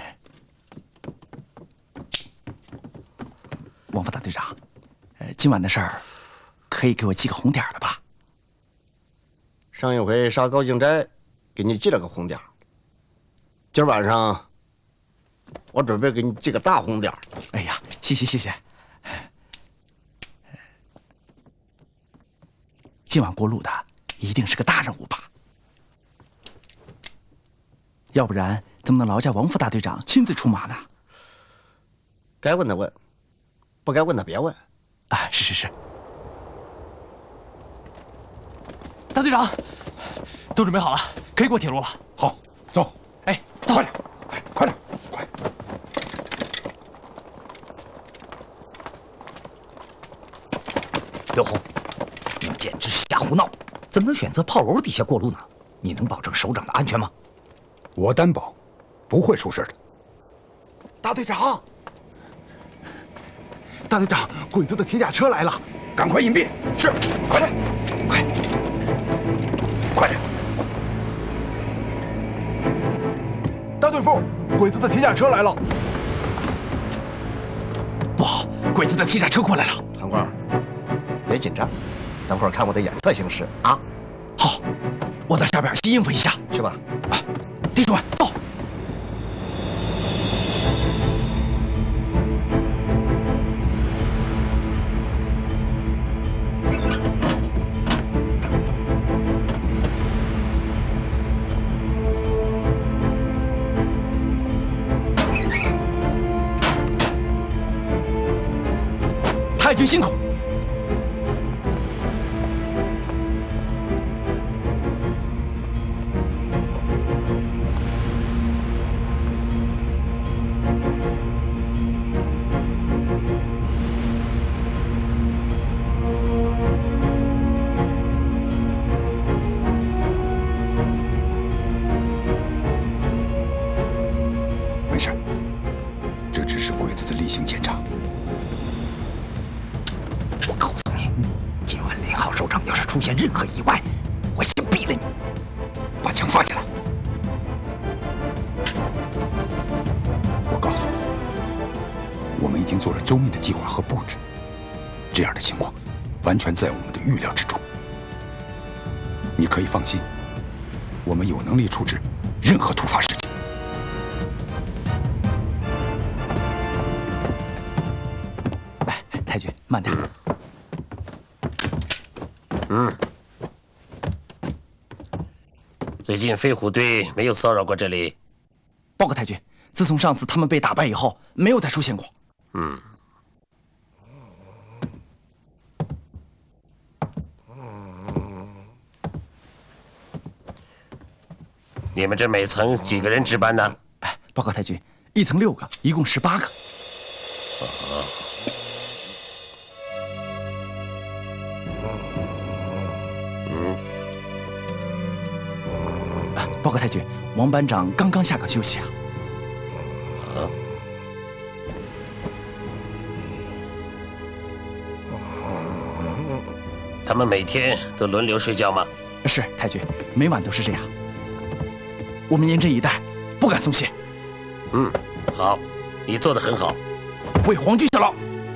王副大队长，呃，今晚的事儿可以给我记个红点了吧？ 上一回杀高敬斋，给你记了个红点。今儿晚上，我准备给你记个大红点。 哎呀，谢谢谢谢。今晚过路的一定是个大人物吧？要不然怎么能劳驾王副大队长亲自出马呢？ 该问的问，不该问的别问。 啊，是是是。 大队长，都准备好了，可以过铁路了。 好，走。 哎，走， 快点，快，快点，快！ 刘红，你们简直是瞎胡闹！怎么能选择炮楼底下过路呢？你能保证首长的安全吗？ 我担保，不会出事的。 大队长，大队长，鬼子的铁甲车来了， 赶快隐蔽！是，快点， 快， 快点！ 大队副，鬼子的铁甲车来了。不好，鬼子的铁甲车过来了。 唐官，别紧张，等会儿看我的眼色行事啊！ 好，我到下边先应付一下。 去吧。 啊，弟兄们，走。太君辛苦。 没事，这只是鬼子的例行检查。 我告诉你，今晚林浩首长要是出现任何意外，我先毙了你！ 把枪放下来！我告诉你，我们已经做了周密的计划和布置，这样的情况完全在我们的预料之中。你可以放心，我们有能力处置任何突发事情。 哎，太君，慢点。 嗯，最近飞虎队没有骚扰过这里。 报告太君，自从上次他们被打败以后，没有再出现过。 嗯。你们这每层几个人值班呢？ 哎，报告太君，一层六个，一共十八个。 啊。 报告太君，王班长刚刚下岗休息啊。 啊。他们每天都轮流睡觉吗？ 是，太君，每晚都是这样。我们严阵以待，不敢松懈。 嗯，好，你做得很好。 为皇军效劳。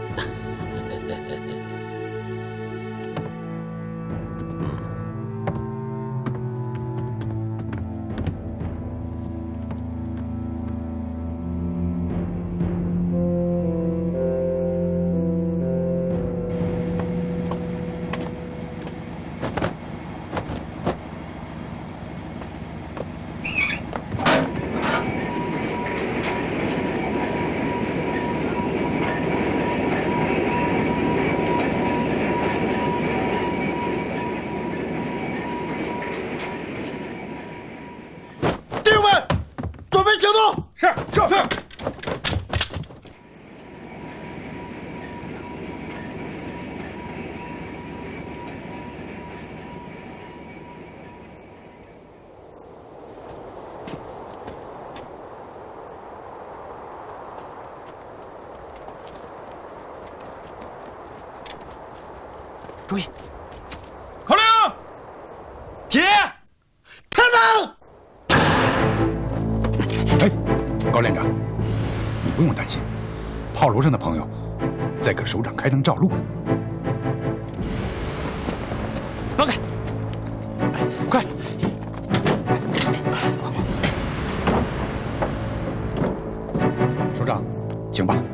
行动！ 是是是。 注意！ 口令， 铁，开灯！ 哎，高连长，你不用担心，炮楼上的朋友在给首长开灯照路呢。 放开！快！ 首长，请吧。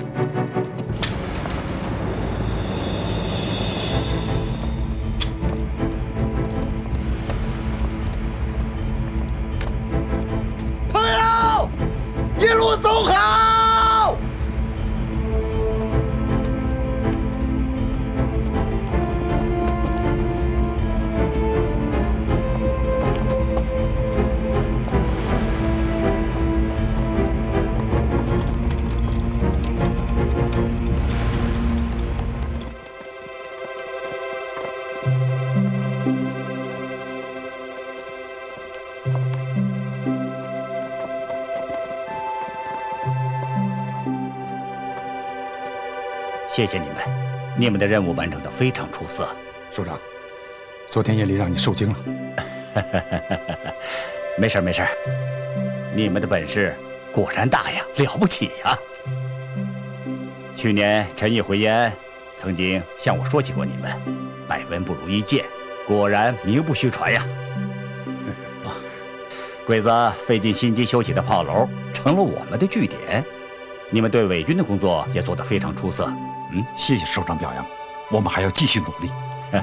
朋友，一路走好！ 谢谢你们，你们的任务完成的非常出色。 首长，昨天夜里让你受惊了。 没事没事，你们的本事果然大呀，了不起呀！去年陈毅回延安，曾经向我说起过你们，百闻不如一见，果然名不虚传呀。鬼子费尽心机修起的炮楼，成了我们的据点。你们对伪军的工作也做得非常出色。 嗯，谢谢首长表扬，我们还要继续努力。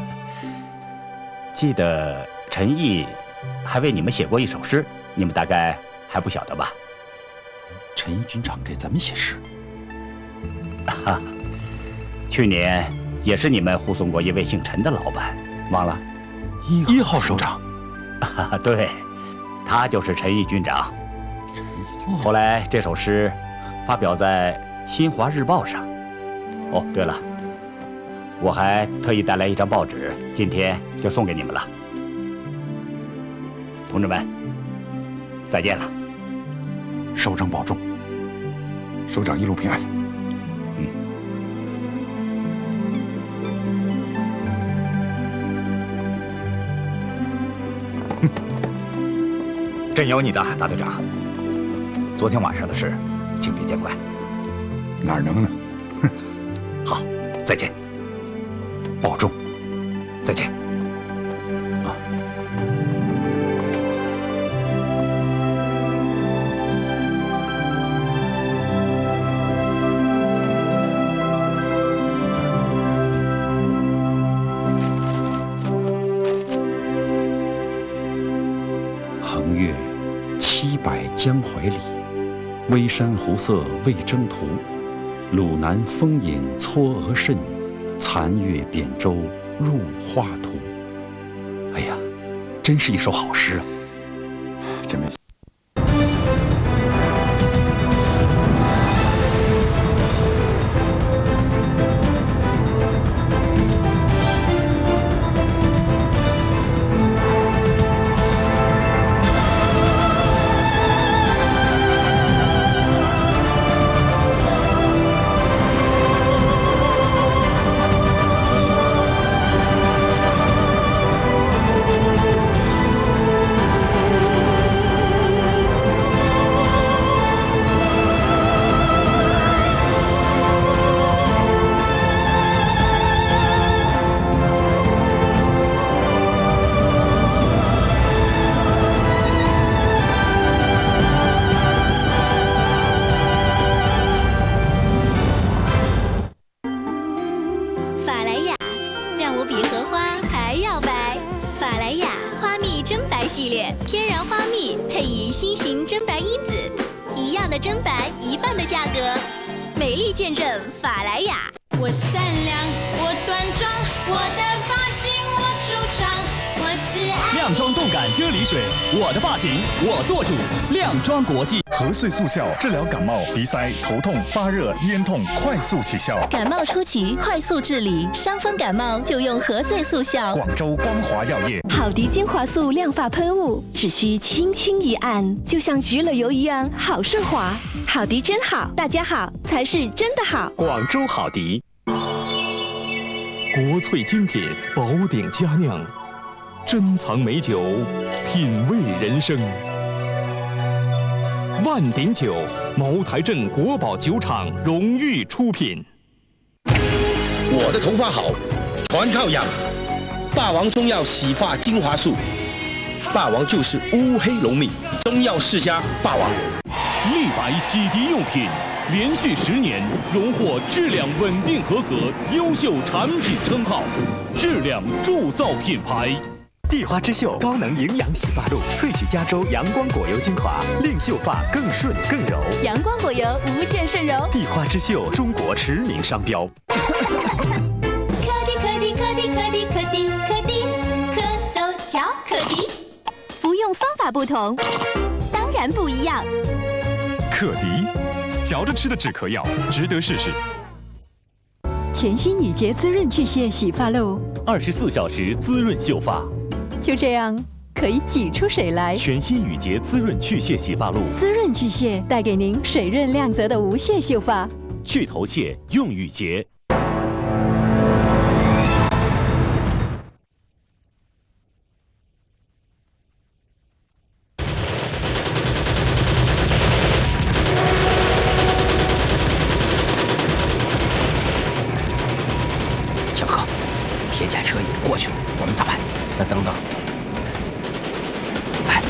记得陈毅还为你们写过一首诗，你们大概还不晓得吧？ 陈毅军长给咱们写诗？ 哈，去年也是你们护送过一位姓陈的老板，忘了？ 一号首长。 啊，对，他就是陈毅军长。后来这首诗发表在《新华日报》上。哦，对了，我还特意带来一张报纸，今天就送给你们了。同志们，再见了。 首长保重。 首长一路平安。 嗯。 真有你的，大队长。昨天晚上的事，请别见怪。 哪能呢？ 好，再见。保重。再见。啊。 横越七百江淮里，微山湖色未征途。鲁南风影嵯峨甚，残月扁舟入画图。哎呀，真是一首好诗啊！ 真没。 我善良，我端庄，我的发型我出场，我只爱亮妆动感啫喱水，我的发型我做主。亮妆国际和穗速效治疗感冒、鼻塞、头痛、发热、咽痛，快速起效。 感冒初期快速治理，伤风感冒就用和穗速效。 广州光华药业好迪精华素亮发喷雾，只需轻轻一按，就像焗了油一样好顺滑。好迪真好，大家好才是真的好。 广州好迪。 国粹精品，宝鼎佳酿，珍藏美酒，品味人生。万鼎酒，茅台镇国宝酒厂荣誉出品。 我的头发好，全靠养。霸王中药洗发精华素，霸王就是乌黑浓密，中药世家霸王。 立白洗涤用品连续十年荣获质量稳定合格优秀产品称号，质量铸造品牌。 地花之秀高能营养洗发露，萃取加州阳光果油精华，令秀发更顺更柔。 阳光果油无限顺柔， 地花之秀中国驰名商标。 可滴可滴可滴可滴可滴可滴，咳嗽叫可滴。 服用方法不同，当然不一样。 可滴，嚼着吃的止咳药，值得试试。 全新雨洁滋润去屑洗发露， 二十四小时滋润秀发。 就这样可以挤出水来。 全新雨洁滋润去屑洗发露， 滋润去屑，带给您水润亮泽的无屑秀发。 去头屑用雨洁。 小哥，铁甲车已经过去了，我们咋办？再等等。哎，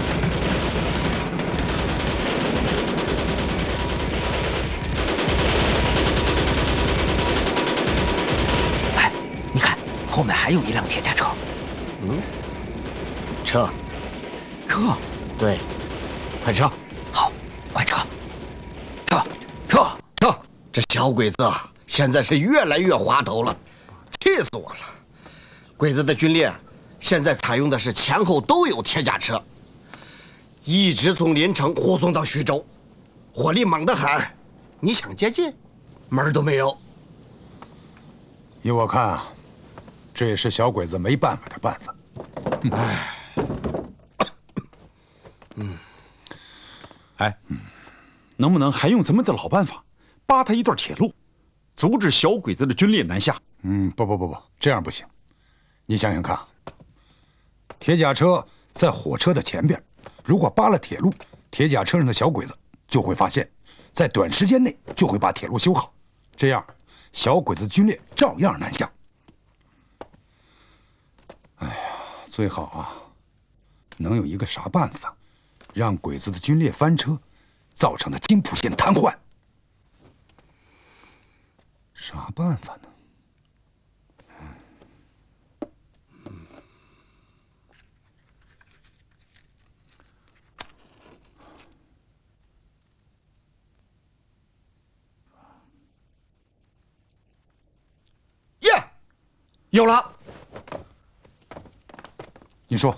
哎，你看，后面还有一辆铁甲车。嗯，撤，撤，对，快撤！好，快撤，撤，撤，撤！这小鬼子啊，现在是越来越滑头了，气死我了！鬼子的军列现在采用的是前后都有铁甲车，一直从临城护送到徐州，火力猛得很。你想接近，门儿都没有。 依我看啊，这也是小鬼子没办法的办法。 哎， 嗯，哎，能不能还用咱们的老办法，扒他一段铁路，阻止小鬼子的军列南下？ 嗯，不不不不，这样不行。你想想看，铁甲车在火车的前边，如果扒了铁路，铁甲车上的小鬼子就会发现，在短时间内就会把铁路修好，这样小鬼子军列照样南下。哎呀，最好啊，能有一个啥办法，让鬼子的军列翻车，造成的津浦线瘫痪。啥办法呢？ 有了， 你说，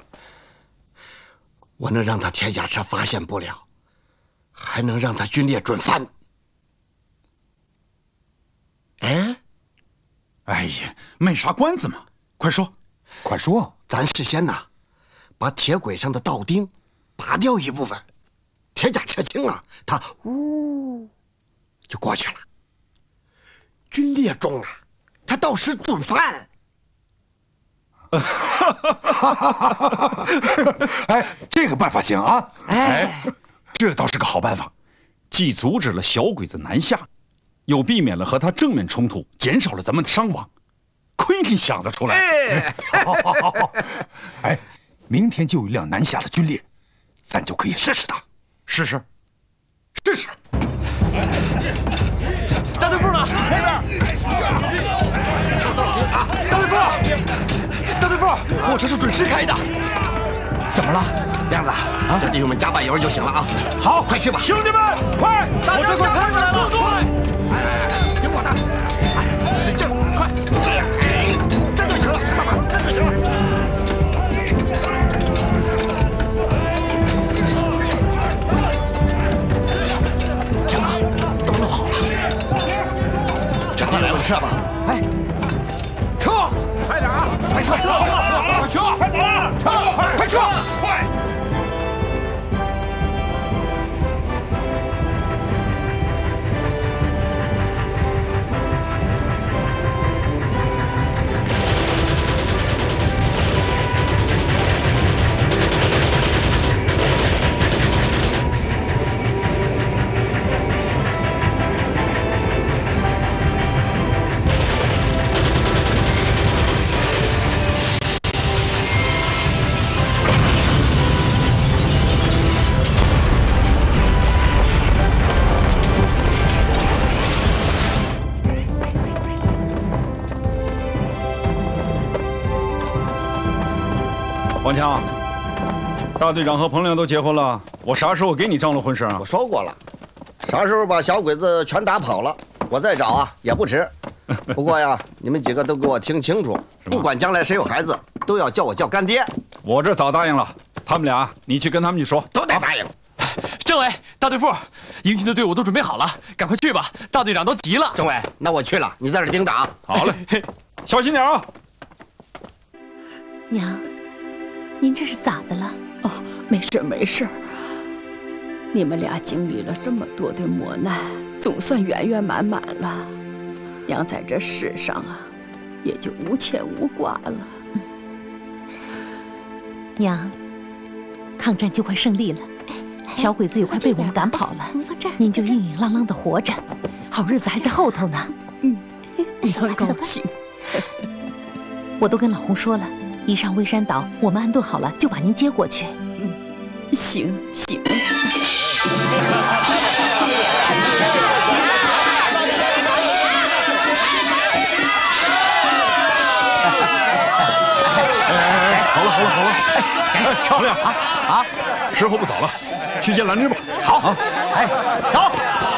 我能让他铁甲车发现不了，还能让他军列准翻。哎， 哎呀，卖啥关子嘛？快说， 快说！ 咱事先呐，把铁轨上的道钉拔掉一部分，铁甲车轻了，他呜就过去了。军列中了。他到时准翻。 哎，这个办法行啊！ 哎，这倒是个好办法，既阻止了小鬼子南下，又避免了和他正面冲突，减少了咱们的伤亡。亏你想得出来！ 哎，好好好好。哎，明天就有一辆南下的军列，咱就可以试试它。 试试， 试试。 大队副呢？那边。大队副，大队副，火车是准时开的。 怎么了，亮子？啊，叫弟兄们加把油就行了啊！好，快去吧， 兄弟们，快！火车快开出来了，快！ 哎，听我的，哎，使劲，快，哎，这就行了，知道吗？这就行了。强哥，都弄好了，这快来了，撤吧！哎。 撤！快点啊！快撤！快撤！快走了！撤！快撤！快！ 王强，大队长和彭亮都结婚了，我啥时候给你张罗婚事啊？ 我说过了，啥时候把小鬼子全打跑了，我再找啊也不迟。不过呀，你们几个都给我听清楚，不管将来谁有孩子，都要叫我叫干爹。 我这早答应了，他们俩你去跟他们去说， 都得答应。 政委、大队副，迎亲的队伍都准备好了，赶快去吧！大队长都急了。 政委，那我去了，你在这盯着啊。 好嘞，小心点啊！ 娘，您这是咋的了？ 哦，没事没事。你们俩经历了这么多的磨难，总算圆圆满满了。娘在这世上啊，也就无牵无挂了。 嗯、娘，抗战就快胜利了。小鬼子也快被我们赶跑了，您就硬硬朗朗的活着，好日子还在后头呢。 嗯， 走吧，高兴。我都跟老洪说了，一上微山岛，我们安顿好了就把您接过去。 嗯，行行。 好了好了好了，哎，漂亮啊啊！时候不早了。去见兰芝吧。 好啊，哎，走。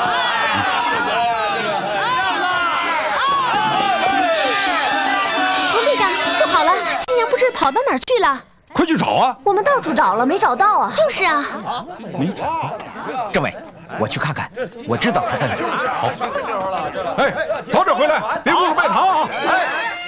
彭队长，不好了，新娘不知跑到哪儿去了。 快去找啊！ 我们到处找了，没找到啊。就是啊。 没找到。 政委，我去看看，我知道他在哪儿。 好。哎，早点回来，别误了拜堂啊！哎。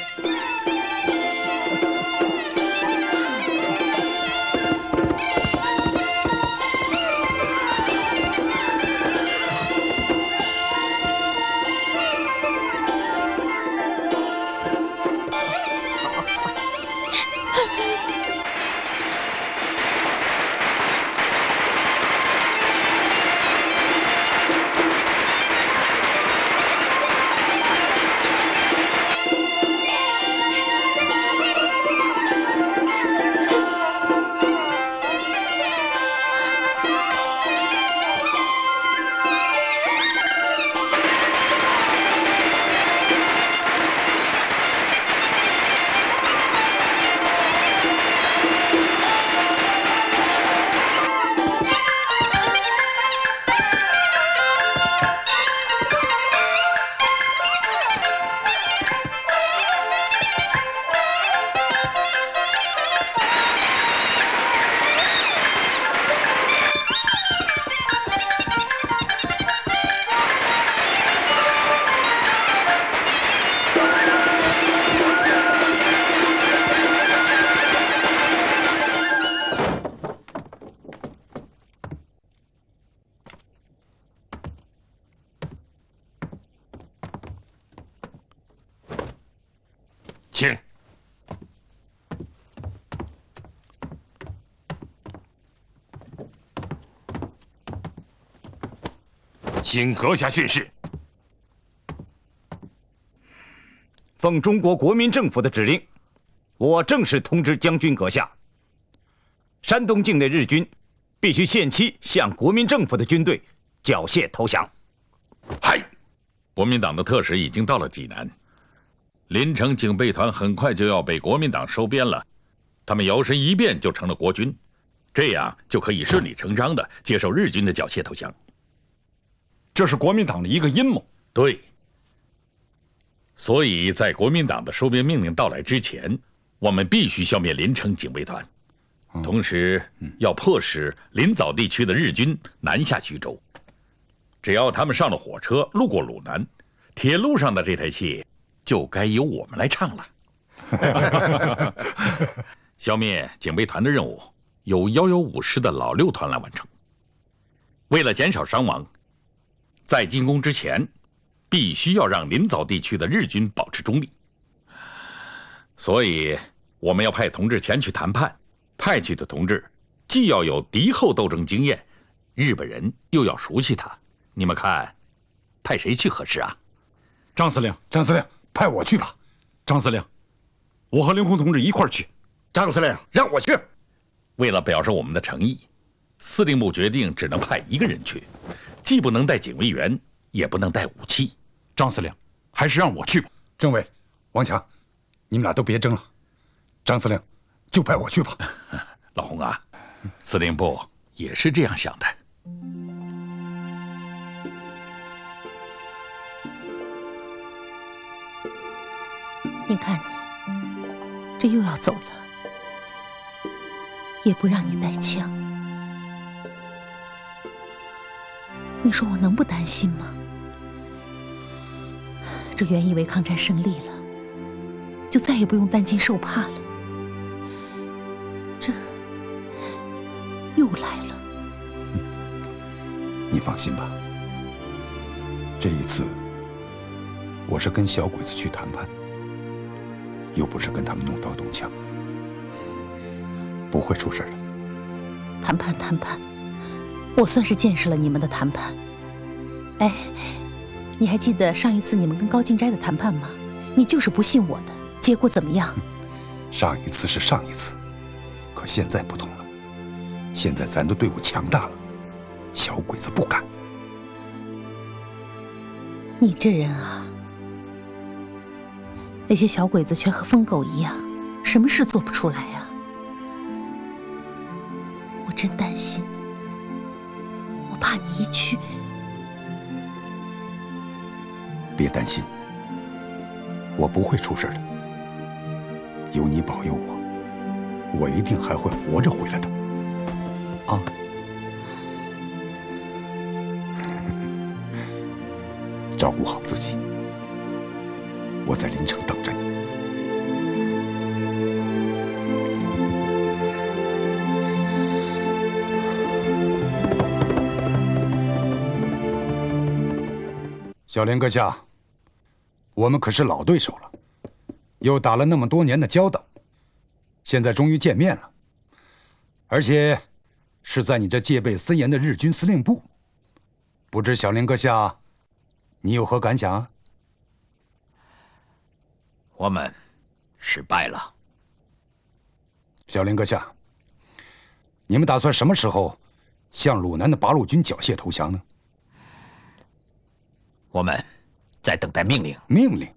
请。请阁下训示。 奉中国国民政府的指令，我正式通知将军阁下：山东境内日军必须限期向国民政府的军队缴械投降。 嗨，国民党的特使已经到了济南。 临城警备团很快就要被国民党收编了，他们摇身一变就成了国军，这样就可以顺理成章地接受日军的缴械投降。 这是国民党的一个阴谋。 对。所以在国民党的收编命令到来之前，我们必须消灭临城警备团，同时要迫使临枣地区的日军南下徐州。只要他们上了火车，路过鲁南，铁路上的这台戏 就该由我们来唱了。消灭警备团的任务由幺幺五师的老六团来完成。为了减少伤亡，在进攻之前，必须要让临枣地区的日军保持中立。所以，我们要派同志前去谈判。派去的同志既要有敌后斗争经验，日本人又要熟悉他。你们看，派谁去合适啊？ 张司令，张司令。 派我去吧，张司令，我和凌红同志一块儿去。 张司令，让我去。 为了表示我们的诚意，司令部决定只能派一个人去，既不能带警卫员，也不能带武器。 张司令，还是让我去吧。政委，王强，你们俩都别争了。张司令， 就派我去吧。 老洪啊，司令部也是这样想的。 你看你，这又要走了，也不让你带枪，你说我能不担心吗？这原以为抗战胜利了，就再也不用担惊受怕了，这又来了。 你放心吧，这一次我是跟小鬼子去谈判，又不是跟他们动刀动枪，不会出事的。 谈判谈判，我算是见识了你们的谈判。哎，你还记得上一次你们跟高进斋的谈判吗？你就是不信我的，结果怎么样？ 上一次是上一次，可现在不同了。现在咱的队伍强大了，小鬼子不敢。 你这人啊，那些小鬼子全和疯狗一样，什么事做不出来呀？我真担心，我怕你一去。 别担心，我不会出事的。有你保佑我，我一定还会活着回来的。啊！照顾好自己，我在临城等着你。小连阁下，我们可是老对手了，又打了那么多年的交道，现在终于见面了，而且是在你这戒备森严的日军司令部。不知小连阁下，你有何感想啊？ 我们失败了。 小连阁下，你们打算什么时候向鲁南的八路军缴械投降呢？ 我们在等待命令。 命令？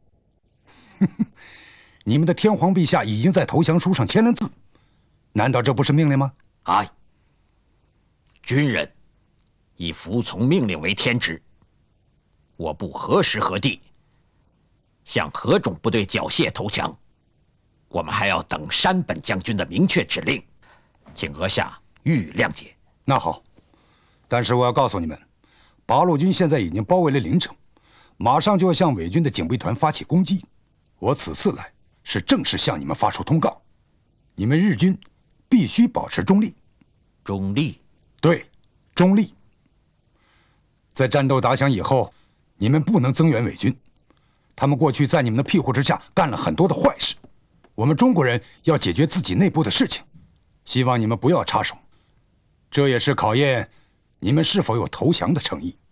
你们的天皇陛下已经在投降书上签了字，难道这不是命令吗？ 哎，军人以服从命令为天职。我部何时何地向何种部队缴械投降，我们还要等山本将军的明确指令，请阁下予以谅解。 那好，但是我要告诉你们，八路军现在已经包围了临城，马上就要向伪军的警备团发起攻击。我此次来是正式向你们发出通告，你们日军必须保持中立。 中立？ 对，中立。在战斗打响以后，你们不能增援伪军，他们过去在你们的庇护之下干了很多的坏事。我们中国人要解决自己内部的事情，希望你们不要插手，这也是考验你们是否有投降的诚意。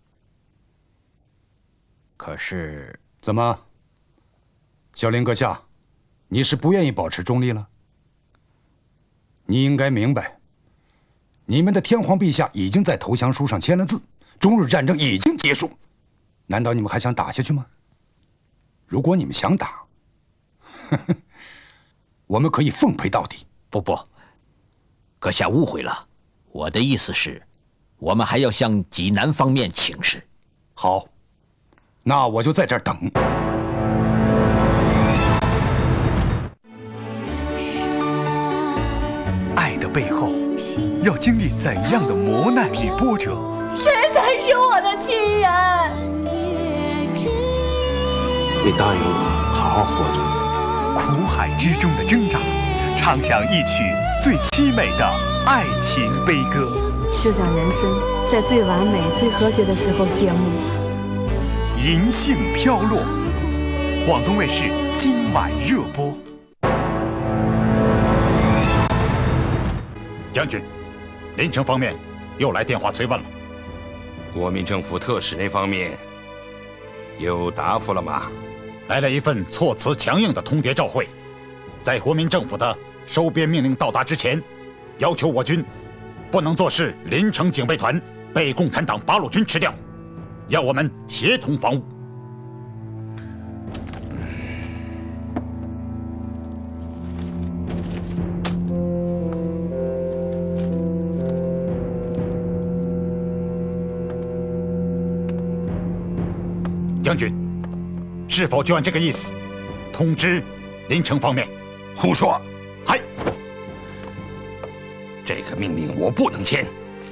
可是， 怎么，小林阁下，你是不愿意保持中立了？你应该明白，你们的天皇陛下已经在投降书上签了字，中日战争已经结束，难道你们还想打下去吗？如果你们想打，呵呵，我们可以奉陪到底。 不不，阁下误会了，我的意思是，我们还要向济南方面请示。 好，那我就在这儿等。 爱的背后要经历怎样的磨难与波折？ 谁才是我的亲人？ 你答应我，好好活着。 苦海之中的挣扎，唱响一曲最凄美的爱情悲歌。 就像人生在最完美、最和谐的时候谢幕。 银杏飘落，广东卫视今晚热播。 将军，临城方面又来电话催问了。 国民政府特使那方面有答复了吗？ 来了一份措辞强硬的通牒照会，在国民政府的收编命令到达之前，要求我军不能坐视临城警备团被共产党八路军吃掉，要我们协同防务。 将军，是否就按这个意思通知临城方面？ 胡说！ 嗨， 这个命令我不能签。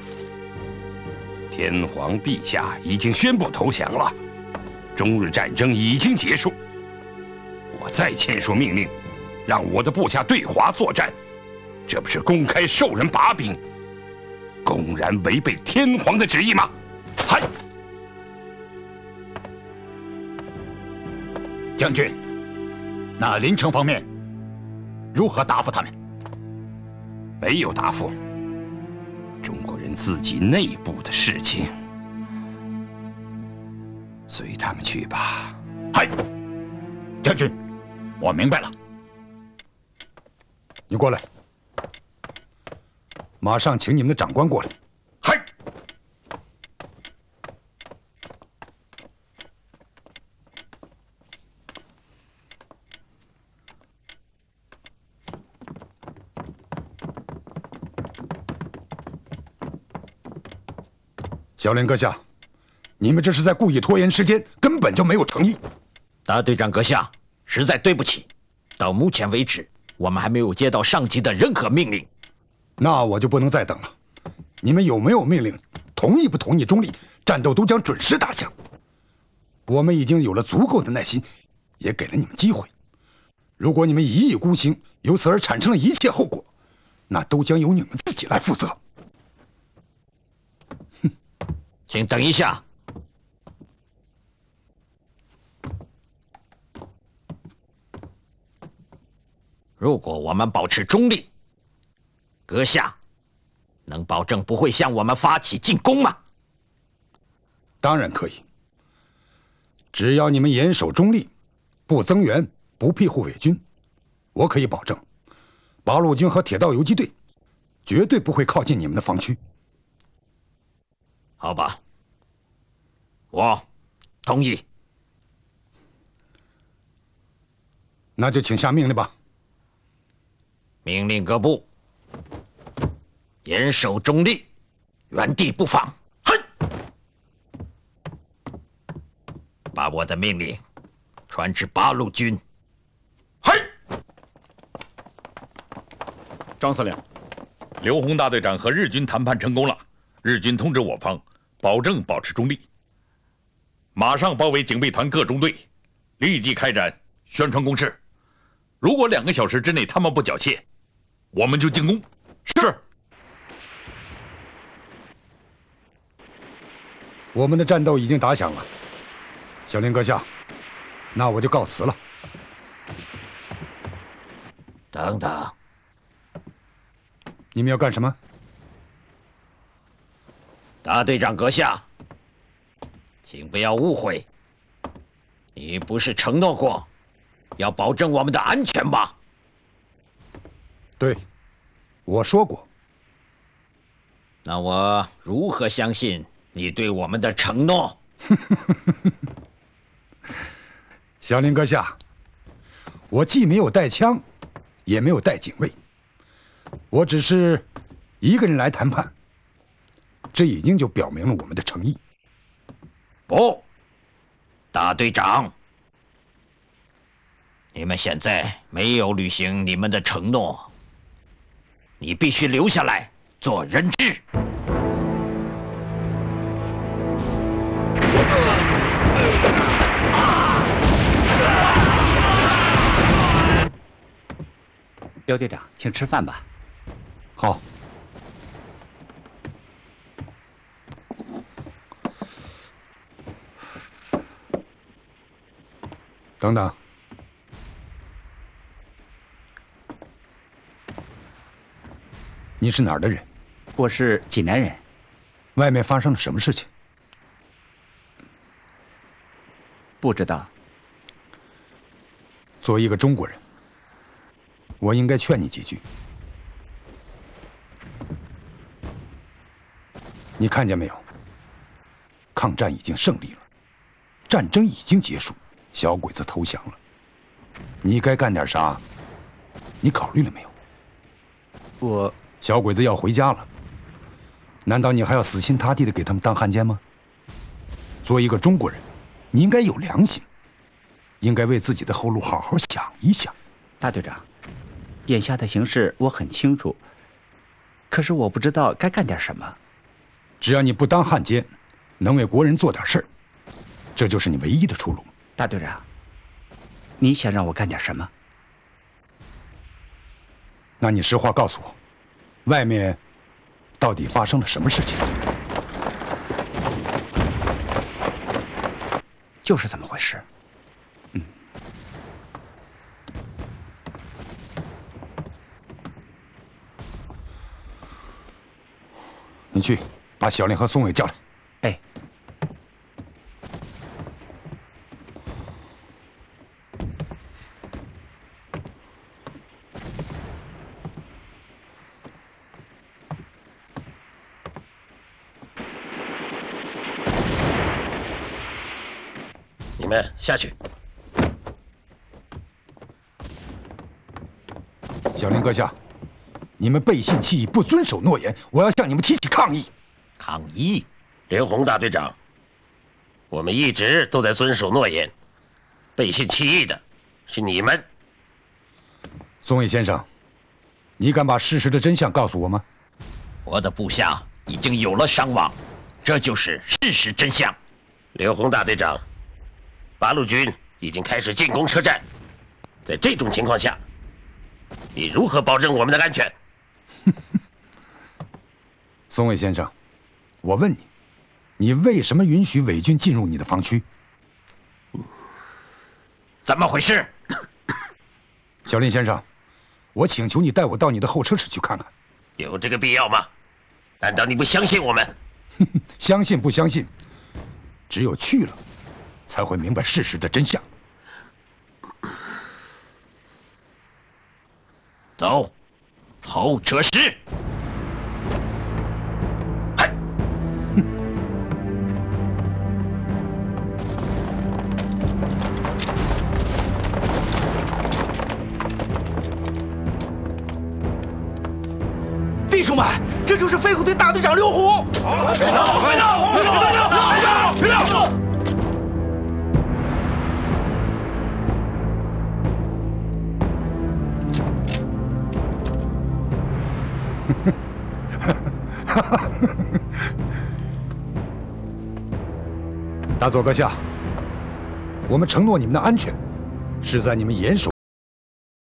天皇陛下已经宣布投降了，中日战争已经结束。我再签署命令，让我的部下对华作战，这不是公开授人把柄，公然违背天皇的旨意吗？嗨！ 将军，那临城方面如何答复他们？ 没有答复。中国人自己内部的事情，随他们去吧。 嗨，将军，我明白了。 你过来，马上请你们的长官过来。 嗨。 小林阁下，你们这是在故意拖延时间，根本就没有诚意。 大队长阁下，实在对不起，到目前为止，我们还没有接到上级的任何命令。 那我就不能再等了。你们有没有命令？同意不同意中立，战斗都将准时打响。我们已经有了足够的耐心，也给了你们机会。如果你们一意孤行，由此而产生了一切后果，那都将由你们自己来负责。 请等一下。如果我们保持中立，阁下能保证不会向我们发起进攻吗？ 当然可以。只要你们严守中立，不增援，不庇护伪军，我可以保证，八路军和铁道游击队绝对不会靠近你们的防区。 好吧，我同意。 那就请下命令吧。 命令各部严守中立，原地不放。哼！把我的命令传至八路军。 嘿！ 张司令，刘洪大队长和日军谈判成功了，日军通知我方保证保持中立，马上包围警备团各中队，立即开展宣传攻势。如果两个小时之内他们不缴械，我们就进攻。是。 我们的战斗已经打响了，小林阁下，那我就告辞了。 等等， 你们要干什么？ 大队长阁下，请不要误会，你不是承诺过要保证我们的安全吗？ 对，我说过。 那我如何相信你对我们的承诺？ 小林阁下，我既没有带枪，也没有带警卫，我只是一个人来谈判，这已经就表明了我们的诚意。 不，大队长，你们现在没有履行你们的承诺，你必须留下来做人质。 刘队长，请吃饭吧。 好。等等，你是哪儿的人？ 我是济南人。 外面发生了什么事情？ 不知道。 作为一个中国人，我应该劝你几句。你看见没有？抗战已经胜利了，战争已经结束，小鬼子投降了。你该干点啥？你考虑了没有？ 我小鬼子要回家了，难道你还要死心塌地的给他们当汉奸吗？作为一个中国人， 你应该有良心，应该为自己的后路好好想一想。 大队长，眼下的形势我很清楚，可是我不知道该干点什么。 只要你不当汉奸，能为国人做点事儿，这就是你唯一的出路。 大队长，你想让我干点什么？ 那你实话告诉我，外面到底发生了什么事情？ 就是这么回事。嗯。 你去把小林和宋伟叫来。 哎。 你们下去。 小林阁下，你们背信弃义，不遵守诺言，我要向你们提起抗议。 抗议？刘洪大队长，我们一直都在遵守诺言，背信弃义的是你们。 宋伟先生，你敢把事实的真相告诉我吗？ 我的部下已经有了伤亡，这就是事实真相。 刘洪大队长，八路军已经开始进攻车站，在这种情况下，你如何保证我们的安全？ 宋伟先生，我问你，你为什么允许伪军进入你的防区？ 怎么回事？ 小林先生，我请求你带我到你的候车室去看看。 有这个必要吗？难道你不相信我们？ 相信不相信，只有去了，才会明白事实的真相。 走，候车室。 弟兄们，这就是飞虎队大队长刘洪。别动！别动！别动！别动！别动！别动！ 大佐阁下，我们承诺你们的安全，是在你们严守